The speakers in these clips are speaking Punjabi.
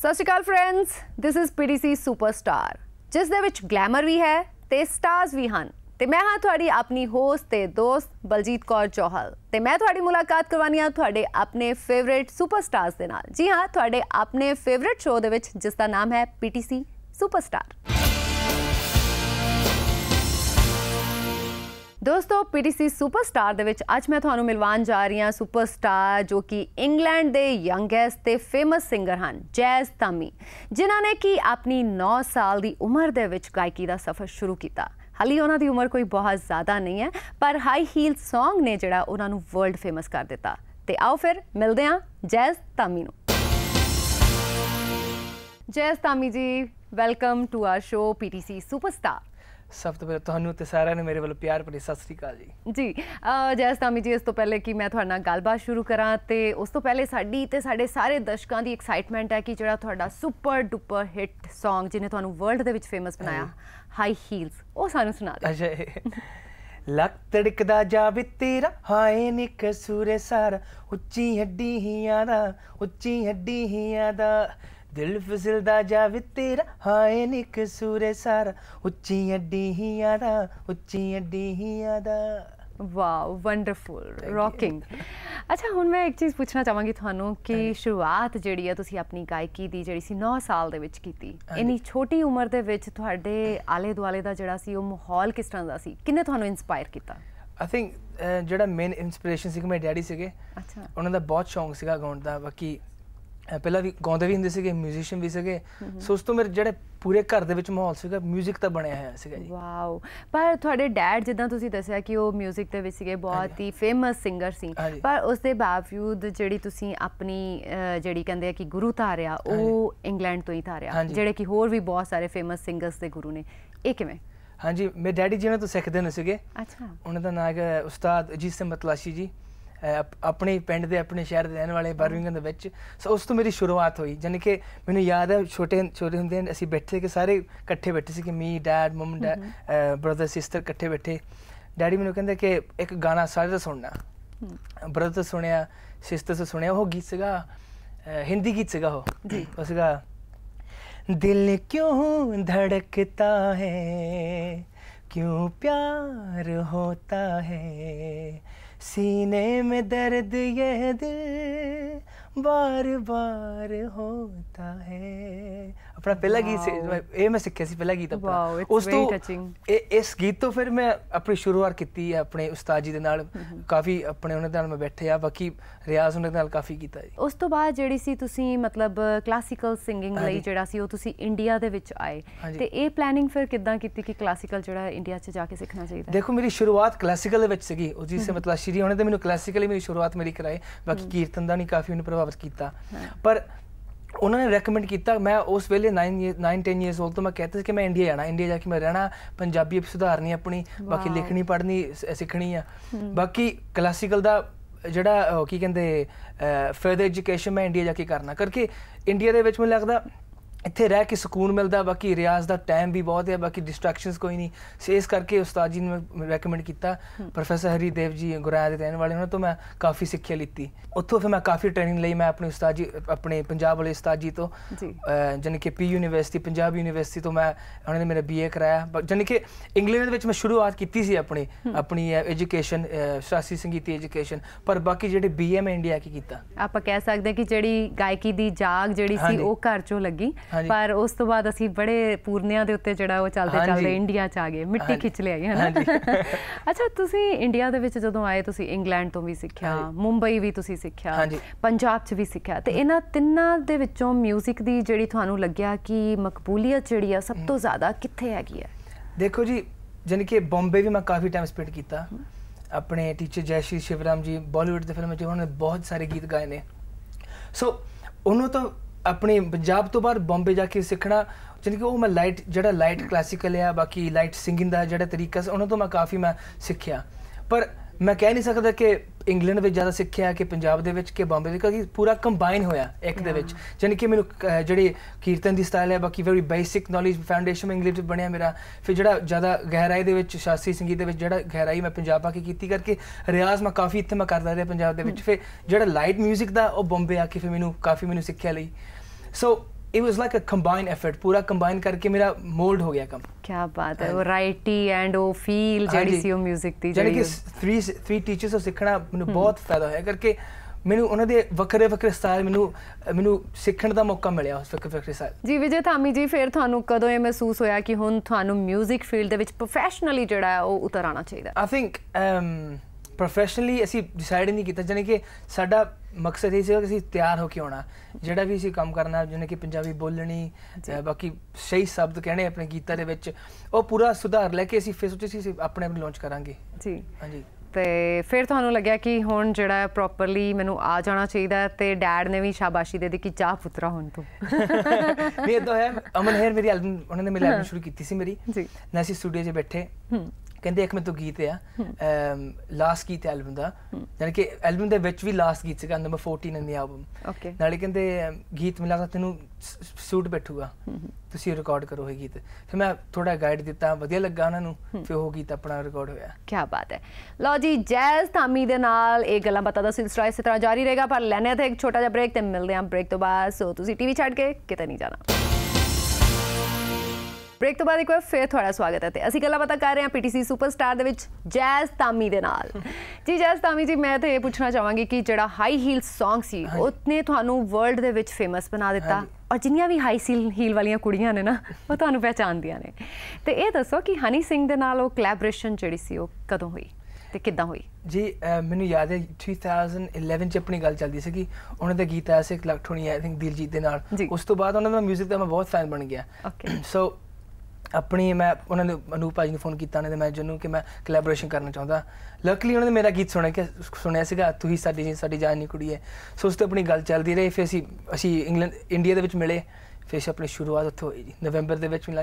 ਸਤਿ ਸ਼੍ਰੀ ਅਕਾਲ friends, this is PTC superstar जिस दे विच ग्लैमर भी है ते स्टार्स भी हैं ते मैं हाँ तुहाडी अपनी होस्ट ते दोस्त बलजीत कौर चौहल ते मैं तुहाडी मुलाकात करवानी हाँ तुहाडे अपने फेवरेट सुपरस्टार्स दे नाल। जी हाँ, तुहाडे अपने फेवरेट शो दे विच जिसका नाम है PTC सुपरस्टार। दोस्तों, PTC सुपरस्टार दे विच अज मैं तुहानू मिलवान जा रही हाँ सुपरस्टार जो कि इंग्लैंड दे यंगेस्ट ते फेमस सिंगर हैं जैज़ तामी, जिन्हां ने कि अपनी 9 साल की उम्र दे विच गायकी का सफ़र शुरू किया। हाली उन्हां दी उम्र कोई बहुत ज़्यादा नहीं है, पर हाई हील सॉन्ग ने जिहड़ा उन्हां नू वर्ल्ड फेमस कर दिता। ते आओ फिर मिलते हैं जैज़ तामी नू। Jazz Tami ji, welcome to our show PTC superstar. सब तो पहले ਤੁਹਾਨੂੰ ਤੇ ਸਾਰਿਆਂ ਨੂੰ ਮੇਰੇ ਵੱਲੋਂ ਪਿਆਰ ਭਰੀ ਸਤਿ ਸ੍ਰੀ ਅਕਾਲ ਜੀ। ਜੀ ਜੈਜ਼ ਤਾਮੀ ਜੀ, ਇਸ ਤੋਂ ਪਹਿਲੇ ਕਿ ਮੈਂ ਤੁਹਾਡੇ ਨਾਲ ਗੱਲਬਾਤ ਸ਼ੁਰੂ ਕਰਾਂ ਤੇ ਉਸ ਤੋਂ ਪਹਿਲੇ ਸਾਡੀ ਤੇ ਸਾਡੇ ਸਾਰੇ ਦਰਸ਼ਕਾਂ ਦੀ ਐਕਸਾਈਟਮੈਂਟ ਹੈ ਕਿ ਜਿਹੜਾ ਤੁਹਾਡਾ ਸੁਪਰ ਡੁਪਰ ਹਿੱਟ ਸੌਂਗ ਜਿਹਨੇ ਤੁਹਾਨੂੰ ਵਰਲਡ ਦੇ ਵਿੱਚ ਫੇਮਸ ਬਣਾਇਆ, ਹਾਈ ਹੀਲਸ, ਉਹ ਸਾਨੂੰ ਸੁਣਾ ਦਿਓ। ਅੱਛਾ, ਲੱਕ ਤੜਕਦਾ ਜਾਵੇ ਤੇਰਾ ਹਾਏ ਨੀ ਕਸੂਰੇ ਸਾਰਾ, ਉੱਚੀ ਹੱਡੀ ਹੀਆਂ ਦਾ, ਉੱਚੀ ਹੱਡੀ ਹੀਆਂ ਦਾ, दिल फिसलदा जावे तेरा हाय नी कसूरे सारा, उच्ची हड्डी ही आदा, उच्ची हड्डी ही आदा। Wow, wonderful, rocking. अच्छा, हुण मैं एक चीज़ पूछना चाहांगी थानू कि शुरुआत जिहड़ी है तुसीं अपनी गायकी दी जिहड़ी सी 9 साल दे विच कीती, इन्नी छोटी उम्र दे विच तुहाडे आले दुआले दा जिहड़ा सी ओह माहौल किस तरह दा सी, किन्ने तुहानू इंस्पायर कीता? आई थिंक जिहड़ा मेन इंस्पिरेशन सी मेरे डैडी सीगे। अच्छा, उन्हां दा बहुत शौक सीगा गाउण दा। बाकी ਪਹਿਲਾਂ ਵੀ ਗਾਉਂਦੇ ਵੀ ਹੁੰਦੇ ਸੀਗੇ, ਮਿਊਜ਼ੀਸ਼ੀਅਨ ਵੀ ਸੀਗੇ। ਸੋ ਉਸ ਤੋਂ ਮੇਰੇ ਜਿਹੜੇ ਪੂਰੇ ਘਰ ਦੇ ਵਿੱਚ ਮਾਹੌਲ ਸੀਗਾ ਮਿਊਜ਼ਿਕ ਤਾਂ ਬਣਿਆ ਹੋਇਆ ਸੀਗਾ ਜੀ। ਵਾਓ। ਪਰ ਤੁਹਾਡੇ ਡੈਡ ਜਿੱਦਾਂ ਤੁਸੀਂ ਦੱਸਿਆ ਕਿ ਉਹ ਮਿਊਜ਼ਿਕ ਦੇ ਵਿੱਚ ਸੀਗੇ, ਬਹੁਤ ਹੀ ਫੇਮਸ ਸਿੰਗਰ ਸੀ, ਪਰ ਉਸ ਦੇ ਬਾਵਜੂਦ ਜਿਹੜੀ ਤੁਸੀਂ ਆਪਣੀ ਜਿਹੜੀ ਕਹਿੰਦੇ ਆ ਕਿ ਗੁਰੂ ਧਾਰਿਆ, ਉਹ ਇੰਗਲੈਂਡ ਤੋਂ ਹੀ ਧਾਰਿਆ, ਜਿਹੜੇ ਕਿ ਹੋਰ ਵੀ ਬਹੁਤ ਸਾਰੇ ਫੇਮਸ ਸਿੰਗਰਸ ਦੇ ਗੁਰੂ ਨੇ, ਇਹ ਕਿਵੇਂ? ਹਾਂਜੀ, ਮੇਰੇ ਡੈਡੀ ਜਿਹਨਾਂ ਤੋਂ ਸਿੱਖਦੇ ਹੁੰਦੇ ਸੀਗੇ। ਅੱਛਾ, ਉਹਨਾਂ ਦਾ ਨਾਮ ਹੈਗਾ ਉਸਤਾਦ ਅਜੀਤ ਸਿੰਘ ਮਤਲਾਸ਼ੀ ਜੀ, ਆਪਣੇ ਪਿੰਡ ਦੇ ਆਪਣੇ ਸ਼ਹਿਰ ਦੇ ਰਹਿਣ ਵਾਲੇ, ਬਰਮਿੰਘਮ ਦੇ ਵਿੱਚ। ਸੋ ਉਸ ਤੋਂ ਮੇਰੀ ਸ਼ੁਰੂਆਤ ਹੋਈ। ਜਾਨੀ ਕਿ ਮੈਨੂੰ ਯਾਦ ਹੈ ਛੋਟੇ ਹੁੰਦੇ ਅਸੀਂ ਬੈਠੇ ਕਿ ਸਾਰੇ ਇਕੱਠੇ ਬੈਠੇ ਸੀ, ਕਿ me dad mum brother sister ਇਕੱਠੇ ਬੈਠੇ। ਡੈਡੀ ਮੈਨੂੰ ਕਹਿੰਦੇ ਕਿ ਇੱਕ ਗਾਣਾ ਸਾਰੇ ਦਾ ਸੁਣਨਾ। ਬ੍ਰਦਰ ਤੋਂ ਸੁਣਿਆ, ਸਿਸਟਰ ਤੋਂ ਸੁਣਿਆ। ਉਹ ਗੀਤ ਸੀਗਾ ਹਿੰਦੀ ਗੀਤ ਸੀਗਾ ਉਹ ਸੀਗਾ ਦਿਲ ਕਿਉਂ ਧੜਕਤਾ ਹੈ, ਕਿਉਂ ਪਿਆਰ ਹੋਤਾ ਹੈ, सीने में दर्द ये दिल बार बार होता है। अपना पहला गीत ये मैं सीखा सी, पहला गीत अपना। उस तो इस गीत तो फिर मैं अपनी शुरुआत की है अपने उस्ताद जी दे नाल। काफ़ी अपने उन्हें नाल मैं बैठे आ, बाकी रियाज उन्हें नाल काफ़ी कीता जी। उस तो बाद जिहड़ी सी तुसीं मतलब क्लासिकल सिंगिंग लई जिहड़ा सी ओह तुसीं इंडिया दे विच आए ते ये प्लानिंग फिर किद्दां कीती कि क्लासिकल जिहड़ा इंडिया च जाके सीखना चाहिए? देखो, मेरी शुरुआत क्लासिकल दे विच सीगी। उस जी से मतलब श्री उन्हें तो मैंने क्लासिकली मेरी शुरुआत मेरी कराई, बाकी कीर्तन दा नहीं काफ़ी उन्हें प्रभावित किया। पर उन्होंने रैकमेंड किया। मैं उस वेले 9-10 ईयर्स ओल्ड तो मैं कहता कि मैं इंडिया जाना, इंडिया जाके मैं रहना, पंजाबी सुधारनी अपनी, बाकी लिखनी पढ़नी सीखनी है। बाकी क्लासिकल दा जिहड़ा की कहते फर्दर एजुकेशन मैं इंडिया जाके करना, करके इंडिया दे विच मैनूं लगदा ਇੱਥੇ ਰਹਿ ਕੇ ਸਕੂਨ ਮਿਲਦਾ। ਬਾਕੀ ਰਿਆਜ਼ ਦਾ ਟਾਈਮ ਵੀ ਬਹੁਤ ਹੈ, ਬਾਕੀ ਡਿਸਟਰੈਕਸ਼ਨਸ ਕੋਈ ਨਹੀਂ। ਸੋ ਇਸ ਕਰਕੇ ਉਸਤਾਦ ਜੀ ਨੇ ਰეკਮੈਂਡ ਕੀਤਾ, ਪ੍ਰੋਫੈਸਰ ਹਰੀਦੇਵ ਜੀ ਗੁਰਾਇਆ ਦੇ ਰਹਿਣ ਵਾਲੇ, ਉਹਨਾਂ ਤੋਂ ਮੈਂ ਕਾਫੀ ਸਿੱਖਿਆ ਲਿੱਤੀ। ਉੱਥੋਂ ਫਿਰ ਮੈਂ ਕਾਫੀ ਟ੍ਰੇਨਿੰਗ ਲਈ ਮੈਂ ਆਪਣੇ ਉਸਤਾਦ ਜੀ, ਆਪਣੇ ਪੰਜਾਬ ਵਾਲੇ ਉਸਤਾਦ ਜੀ ਤੋਂ, ਜਾਨੀ ਕਿ ਪੀ ਯੂਨੀਵਰਸਿਟੀ, ਪੰਜਾਬ ਯੂਨੀਵਰਸਿਟੀ ਤੋਂ ਮੈਂ ਉਹਨਾਂ ਨੇ ਮੇਰਾ BA ਕਰਾਇਆ। ਜਾਨੀ ਕਿ ਇੰਗਲੈਂਡ ਦੇ ਵਿੱਚ ਮੈਂ ਸ਼ੁਰੂਆਤ ਕੀਤੀ ਸੀ ਆਪਣੀ ਐਜੂਕੇਸ਼ਨ, ਸ਼ਾਸਤਰੀ ਸੰਗੀਤੀ ਐਜੂਕੇਸ਼ਨ, ਪਰ ਬਾਕੀ ਜਿਹੜੇ BA ਮੈਂ ਇੰਡੀਆ ਕੀ ਕੀਤਾ। ਆਪਾਂ ਕਹਿ ਸਕਦੇ ਕਿ ਜਿਹੜੀ ਗਾਇਕੀ ਦੀ ਜਾਗ ਜਿਹੜੀ ਸੀ ਉਹ ਘਰ ਚੋਂ ਲੱਗੀ, ਪਰ ਉਸ ਤੋਂ ਬਾਅਦ ਅਸੀਂ ਬੜੇ ਪੂਰਨਿਆਂ ਦੇ ਉੱਤੇ ਜਿਹੜਾ ਉਹ ਚੱਲਦੇ ਇੰਡੀਆ 'ਚ ਆ ਗਏ, ਮਿੱਟੀ ਖਿੱਚ ਲਿਆਈ ਹੈ ਨਾ। ਅੱਛਾ, ਤੁਸੀਂ ਇੰਡੀਆ ਦੇ ਵਿੱਚ ਜਦੋਂ ਆਏ ਤੁਸੀਂ ਇੰਗਲੈਂਡ ਤੋਂ ਵੀ ਸਿੱਖਿਆ, ਮੁੰਬਈ ਵੀ ਤੁਸੀਂ ਸਿੱਖਿਆ, ਪੰਜਾਬ 'ਚ ਵੀ ਸਿੱਖਿਆ, ਤੇ ਇਹਨਾਂ ਤਿੰਨਾਂ ਦੇ ਵਿੱਚੋਂ ਮਿਊਜ਼ਿਕ ਦੀ ਜਿਹੜੀ ਤੁਹਾਨੂੰ ਲੱਗਿਆ ਕਿ ਮਕਬੂਲੀਅਤ ਜਿਹੜੀ ਆ ਸਭ ਤੋਂ ਜ਼ਿਆਦਾ ਕਿੱਥੇ ਹੈਗੀ ਹੈ? ਦੇਖੋ ਜੀ, ਜਾਨੀ ਕਿ ਬੰਬੇ ਵੀ ਮੈਂ ਕਾਫੀ ਟਾਈਮ ਸਪੈਂਡ ਕੀਤਾ। ਆਪਣੇ ਟੀਚਰ ਜੈਸ਼ੀ ਸ਼ਿਵਰਾਮ ਜੀ ਬਾਲੀਵੁੱਡ ਦੇ ਫਿਲਮ 'ਚ ਉਹਨਾਂ ਨੇ ਬਹੁਤ ਸਾਰੇ ਗੀਤ ਗਾਏ ਨੇ। ਸੋ ਉਹਨੂੰ ਤਾਂ अपने पंजाब तो बाद बॉम्बे जाके सीखना, जानी कि मैं लाइट क्लासिकल है, बाकी लाइट सिंगिंग का जो तरीका से उन्होंने तो मैं काफ़ी मैं सीखिया। पर मैं कह नहीं सकता कि इंग्लैंड में ज़्यादा सीखिया कि पंजाब दे विच कि बॉम्बे, क्योंकि पूरा कंबाइन होया एक दे विच। जानी कि मैनू जिहड़ी कीर्तन दी स्टाइल है, बाकी वेरी बेसिक नॉलेज फाउंडेशन में इंग्लिश बनया मेरा। फिर जिहड़ा ज़्यादा गहराई दे विच शास्त्रीय संगीत दे विच जिहड़ा गहराई मैं पंजाब आके कीती, करके रियाज मैं काफ़ी इत्थे मैं करदा रहा पंजाब दे विच। फिर जिहड़ा लाइट म्यूजिक दा ओह बॉम्बे आके फिर मैनू काफ़ी मैनू सिक्ख्या लई। सो it was like a combined effort, पूरा combine करके मेरा mold हो गया काम। क्या बात है, variety and वो feel ਜਿਹੜੀ ਸੀ ਉਹ music ਦੀ ਜਾਨੀ कि three teachers ਤੋਂ ਸਿੱਖਣਾ ਮੈਨੂੰ ਬਹੁਤ ਫਾਇਦਾ ਹੋਇਆ ਕਰਕੇ ਮੈਨੂੰ ਉਹਨਾਂ ਦੇ ਵੱਖਰੇ ਸਟਾਈਲ ਮੈਨੂੰ ਸਿੱਖਣ ਦਾ ਮੌਕਾ ਮਿਲਿਆ ਉਸ ਵੱਖਰੇ ਸਟਾਈਲ। ਜੀ ਵਿਜੇ ਧਾਮੀ ਜੀ, ਫਿਰ ਤੁਹਾਨੂੰ ਕਦੋਂ ਇਹ ਮਹਿਸੂਸ ਹੋਇਆ ਕਿ ਹੁਣ ਤੁਹਾਨੂੰ ਮਿਊਜ਼ਿਕ ਫੀਲਡ ਦੇ ਵਿੱਚ ਪ੍ਰੋਫੈਸ਼ਨਲੀ ਜਿਹੜਾ ਹੈ ਉਹ ਉਤਰ ਆਉਣਾ ਚਾਹੀਦਾ? ਆਈ ਥਿੰਕ ਪ੍ਰੋਫੈਸ਼ਨਲੀ ਅਸੀਂ ਡਿਸਾਈਡ ਨਹੀਂ ਕੀਤਾ, ਜਾਨੀ ਕਿ ਸਾਡਾ ਮਕਸਦ ਇਹ ਸੀਗਾ ਕਿ ਅਸੀਂ ਤਿਆਰ ਹੋ ਕੇ ਆਉਣਾ, ਜਿਹੜਾ ਵੀ ਅਸੀਂ ਕੰਮ ਕਰਨਾ, ਜਿਵੇਂ ਕਿ ਪੰਜਾਬੀ ਬੋਲਣੀ, ਬਾਕੀ ਸਹੀ ਸ਼ਬਦ ਕਹਿਣੇ ਆਪਣੇ ਗੀਤਾਂ ਦੇ ਵਿੱਚ, ਉਹ ਪੂਰਾ ਸੁਧਾਰ ਲੈ ਕੇ ਅਸੀਂ ਫਿਰ ਸੋਚਿਆ ਸੀ ਅਸੀਂ ਆਪਣੇ ਆਪ ਲਾਂਚ ਕਰਾਂਗੇ ਜੀ। ਹਾਂਜੀ, ਤੇ ਫਿਰ ਤੁਹਾਨੂੰ ਲੱਗਿਆ ਕਿ ਹੁਣ ਜਿਹੜਾ ਪ੍ਰੋਪਰਲੀ ਮੈਨੂੰ ਆ ਜਾਣਾ ਚਾਹੀਦਾ, ਤੇ ਡੈਡ ਨੇ ਵੀ ਸ਼ਾਬਾਸ਼ੀ ਦੇ ਦਿੱਤੀ ਕਿ ਚਾਹ ਪੁੱਤਰਾ ਹੁਣ ਤੂੰ? ਨਹੀਂ ਇਦਾਂ ਹੈ, ਅਮਨ ਹੈਰ ਮੇਰੀ ਐਲਬਮ ਉਹਨਾਂ ਨੇ ਮੇਰੀ ਐਲਬਮ ਸ਼ੁਰੂ ਕੀਤੀ ਸੀ ਮੇਰੀ ਜੀ, ਨਾ ਅਸੀਂ ਸਟੂਡੀਓ 'ਚ ਬੈਠੇ, ਕਹਿੰਦੇ ਇੱਕ ਮੇਰੇ ਤੋਂ ਗੀਤ ਆ ਲਾਸਟ ਗੀਤ ਐਲਬਮ ਦਾ, ਜਾਨੀ ਕਿ ਐਲਬਮ ਦੇ ਵਿੱਚ ਵੀ ਲਾਸਟ ਗੀਤ ਸੀਗਾ ਨੰਬਰ 14 ਇਨ ਦੀ ਐਲਬਮ, ਨਾਲੇ ਕਹਿੰਦੇ ਗੀਤ ਮਿਲਾ ਤੈਨੂੰ ਸੂਟ ਬੈਠੂਗਾ, ਤੁਸੀਂ ਰਿਕਾਰਡ ਕਰੋ ਇਹ ਗੀਤ। ਫਿਰ ਮੈਂ ਥੋੜਾ ਗਾਈਡ ਦਿੱਤਾ, ਵਧੀਆ ਲੱਗਾ ਉਹਨਾਂ ਨੂੰ, ਫਿਰ ਉਹ ਗੀਤ ਆਪਣਾ ਰਿਕਾਰਡ ਹੋਇਆ। ਕੀ ਬਾਤ ਹੈ। ਲਓ ਜੀ, ਜੈਜ਼ ਧਾਮੀ ਦੇ ਨਾਲ ਇਹ ਗੱਲਾਂ ਬਾਤਾਂ ਦਾ ਸਿਲਸਿਲਾ ਇਸੇ ਤਰ੍ਹਾਂ ਜਾਰੀ ਰਹੇਗਾ, ਪਰ ਲੈਣੇ ਤੇ ਇੱਕ ਛੋਟਾ ਜਿਹਾ ਬ੍ਰੇਕ ਤੇ ਮਿਲਦੇ ਹਾਂ ਬ੍ਰੇਕ ਤੋਂ ਬਾਅਦ। ਸੋ ਤੁਸੀਂ ਟੀਵੀ ਛੱਡ ਕੇ ਕਿਤੇ ਨਹੀਂ ਜਾਣਾ। ਬ੍ਰੇਕ ਤੋਂ ਬਾਅਦ ਇੱਕ ਵਾਰ ਫਿਰ ਤੁਹਾਡਾ ਸਵਾਗਤ ਹੈ ਤੇ ਅਸੀਂ ਗੱਲਾਂ ਬਾਤਾਂ ਕਰ ਰਹੇ ਹਾਂ ਪੀਟੀਸੀ ਸੁਪਰਸਟਾਰ ਦੇ ਵਿੱਚ ਜੈਜ਼ ਧਾਮੀ ਦੇ ਨਾਲ। ਜੀ ਜੈਜ਼ ਧਾਮੀ ਜੀ, ਮੈਂ ਤਾਂ ਇਹ ਪੁੱਛਣਾ ਚਾਹਾਂਗੀ ਕਿ ਜਿਹੜਾ ਹਾਈ ਹੀਲ ਸੌਂਗ ਸੀ ਉਹਨੇ ਤੁਹਾਨੂੰ ਵਰਲਡ ਦੇ ਵਿੱਚ ਫੇਮਸ ਬਣਾ ਦਿੱਤਾ, ਔਰ ਜਿੰਨੀਆਂ ਵੀ ਹਾਈ ਹੀਲ ਵਾਲੀਆਂ ਕੁੜੀਆਂ ਨੇ ਨਾ ਉਹ ਤੁਹਾਨੂੰ ਪਹਿਚਾਣਦੀਆਂ ਨੇ। ਤੇ ਇਹ ਦੱਸੋ ਕਿ ਹਨੀ ਸਿੰਘ ਦੇ ਨਾਲ ਉਹ ਕੋਲੈਬੋਰੇਸ਼ਨ ਜਿਹੜੀ ਸੀ ਉਹ ਕਦੋਂ ਹੋਈ ਤੇ ਕਿੱਦਾਂ ਹੋਈ? ਜੀ ਮੈਨੂੰ ਯਾਦ ਹੈ 2011 'ਚ ਆਪਣੀ ਗੱਲ ਚੱਲਦੀ ਸੀ ਕਿ ਉਹਨਾਂ ਦਾ ਗੀਤ ਆਇਆ ਸੀ ਇੱਕ ਲੱਖ ਠੋਣੀ, ਆਈ ਥਿੰਕ ਦਿਲਜੀਤ ਦੇ ਨਾਲ। ਉਸ ਤੋਂ ਬਾਅਦ ਉਹਨਾਂ ਦਾ ਮਿਊਜ਼ਿਕ ਦਾ ਮੈਂ ਬਹੁਤ ਫੈਨ ਬਣ ਗਿਆ। ਸੋ ਆਪਣੀ ਮੈਂ ਉਹਨਾਂ ਨੂੰ ਅਨੂਪ ਭਾਜੀ ਨੂੰ ਫੋਨ ਕੀਤਾ, ਉਹਨਾਂ ਦੇ ਮੈਨੇਜਰ ਨੂੰ, ਕਿ ਮੈਂ ਕੋਲੈਬੋਰੇਸ਼ਨ ਕਰਨਾ ਚਾਹੁੰਦਾ। ਲੱਕਲੀ ਉਹਨਾਂ ਨੇ ਮੇਰਾ ਗੀਤ ਸੁਣਿਆ ਸੀਗਾ, ਤੂੰ ਹੀ ਸਾਡੀ ਜਾਨ ਦੀ ਕੁੜੀ ਹੈ। ਸੋ ਉਸ ਤੋਂ ਆਪਣੀ ਗੱਲ ਚੱਲਦੀ ਰਹੀ, ਫਿਰ ਅਸੀਂ ਇੰਡੀਆ ਦੇ ਵਿੱਚ ਮਿਲੇ, ਫਿਰ ਆਪਣੀ ਸ਼ੁਰੂਆਤ ਉੱਥੋਂ ਹੋਈ ਜੀ ਨਵੰਬਰ ਦੇ ਵਿੱਚ,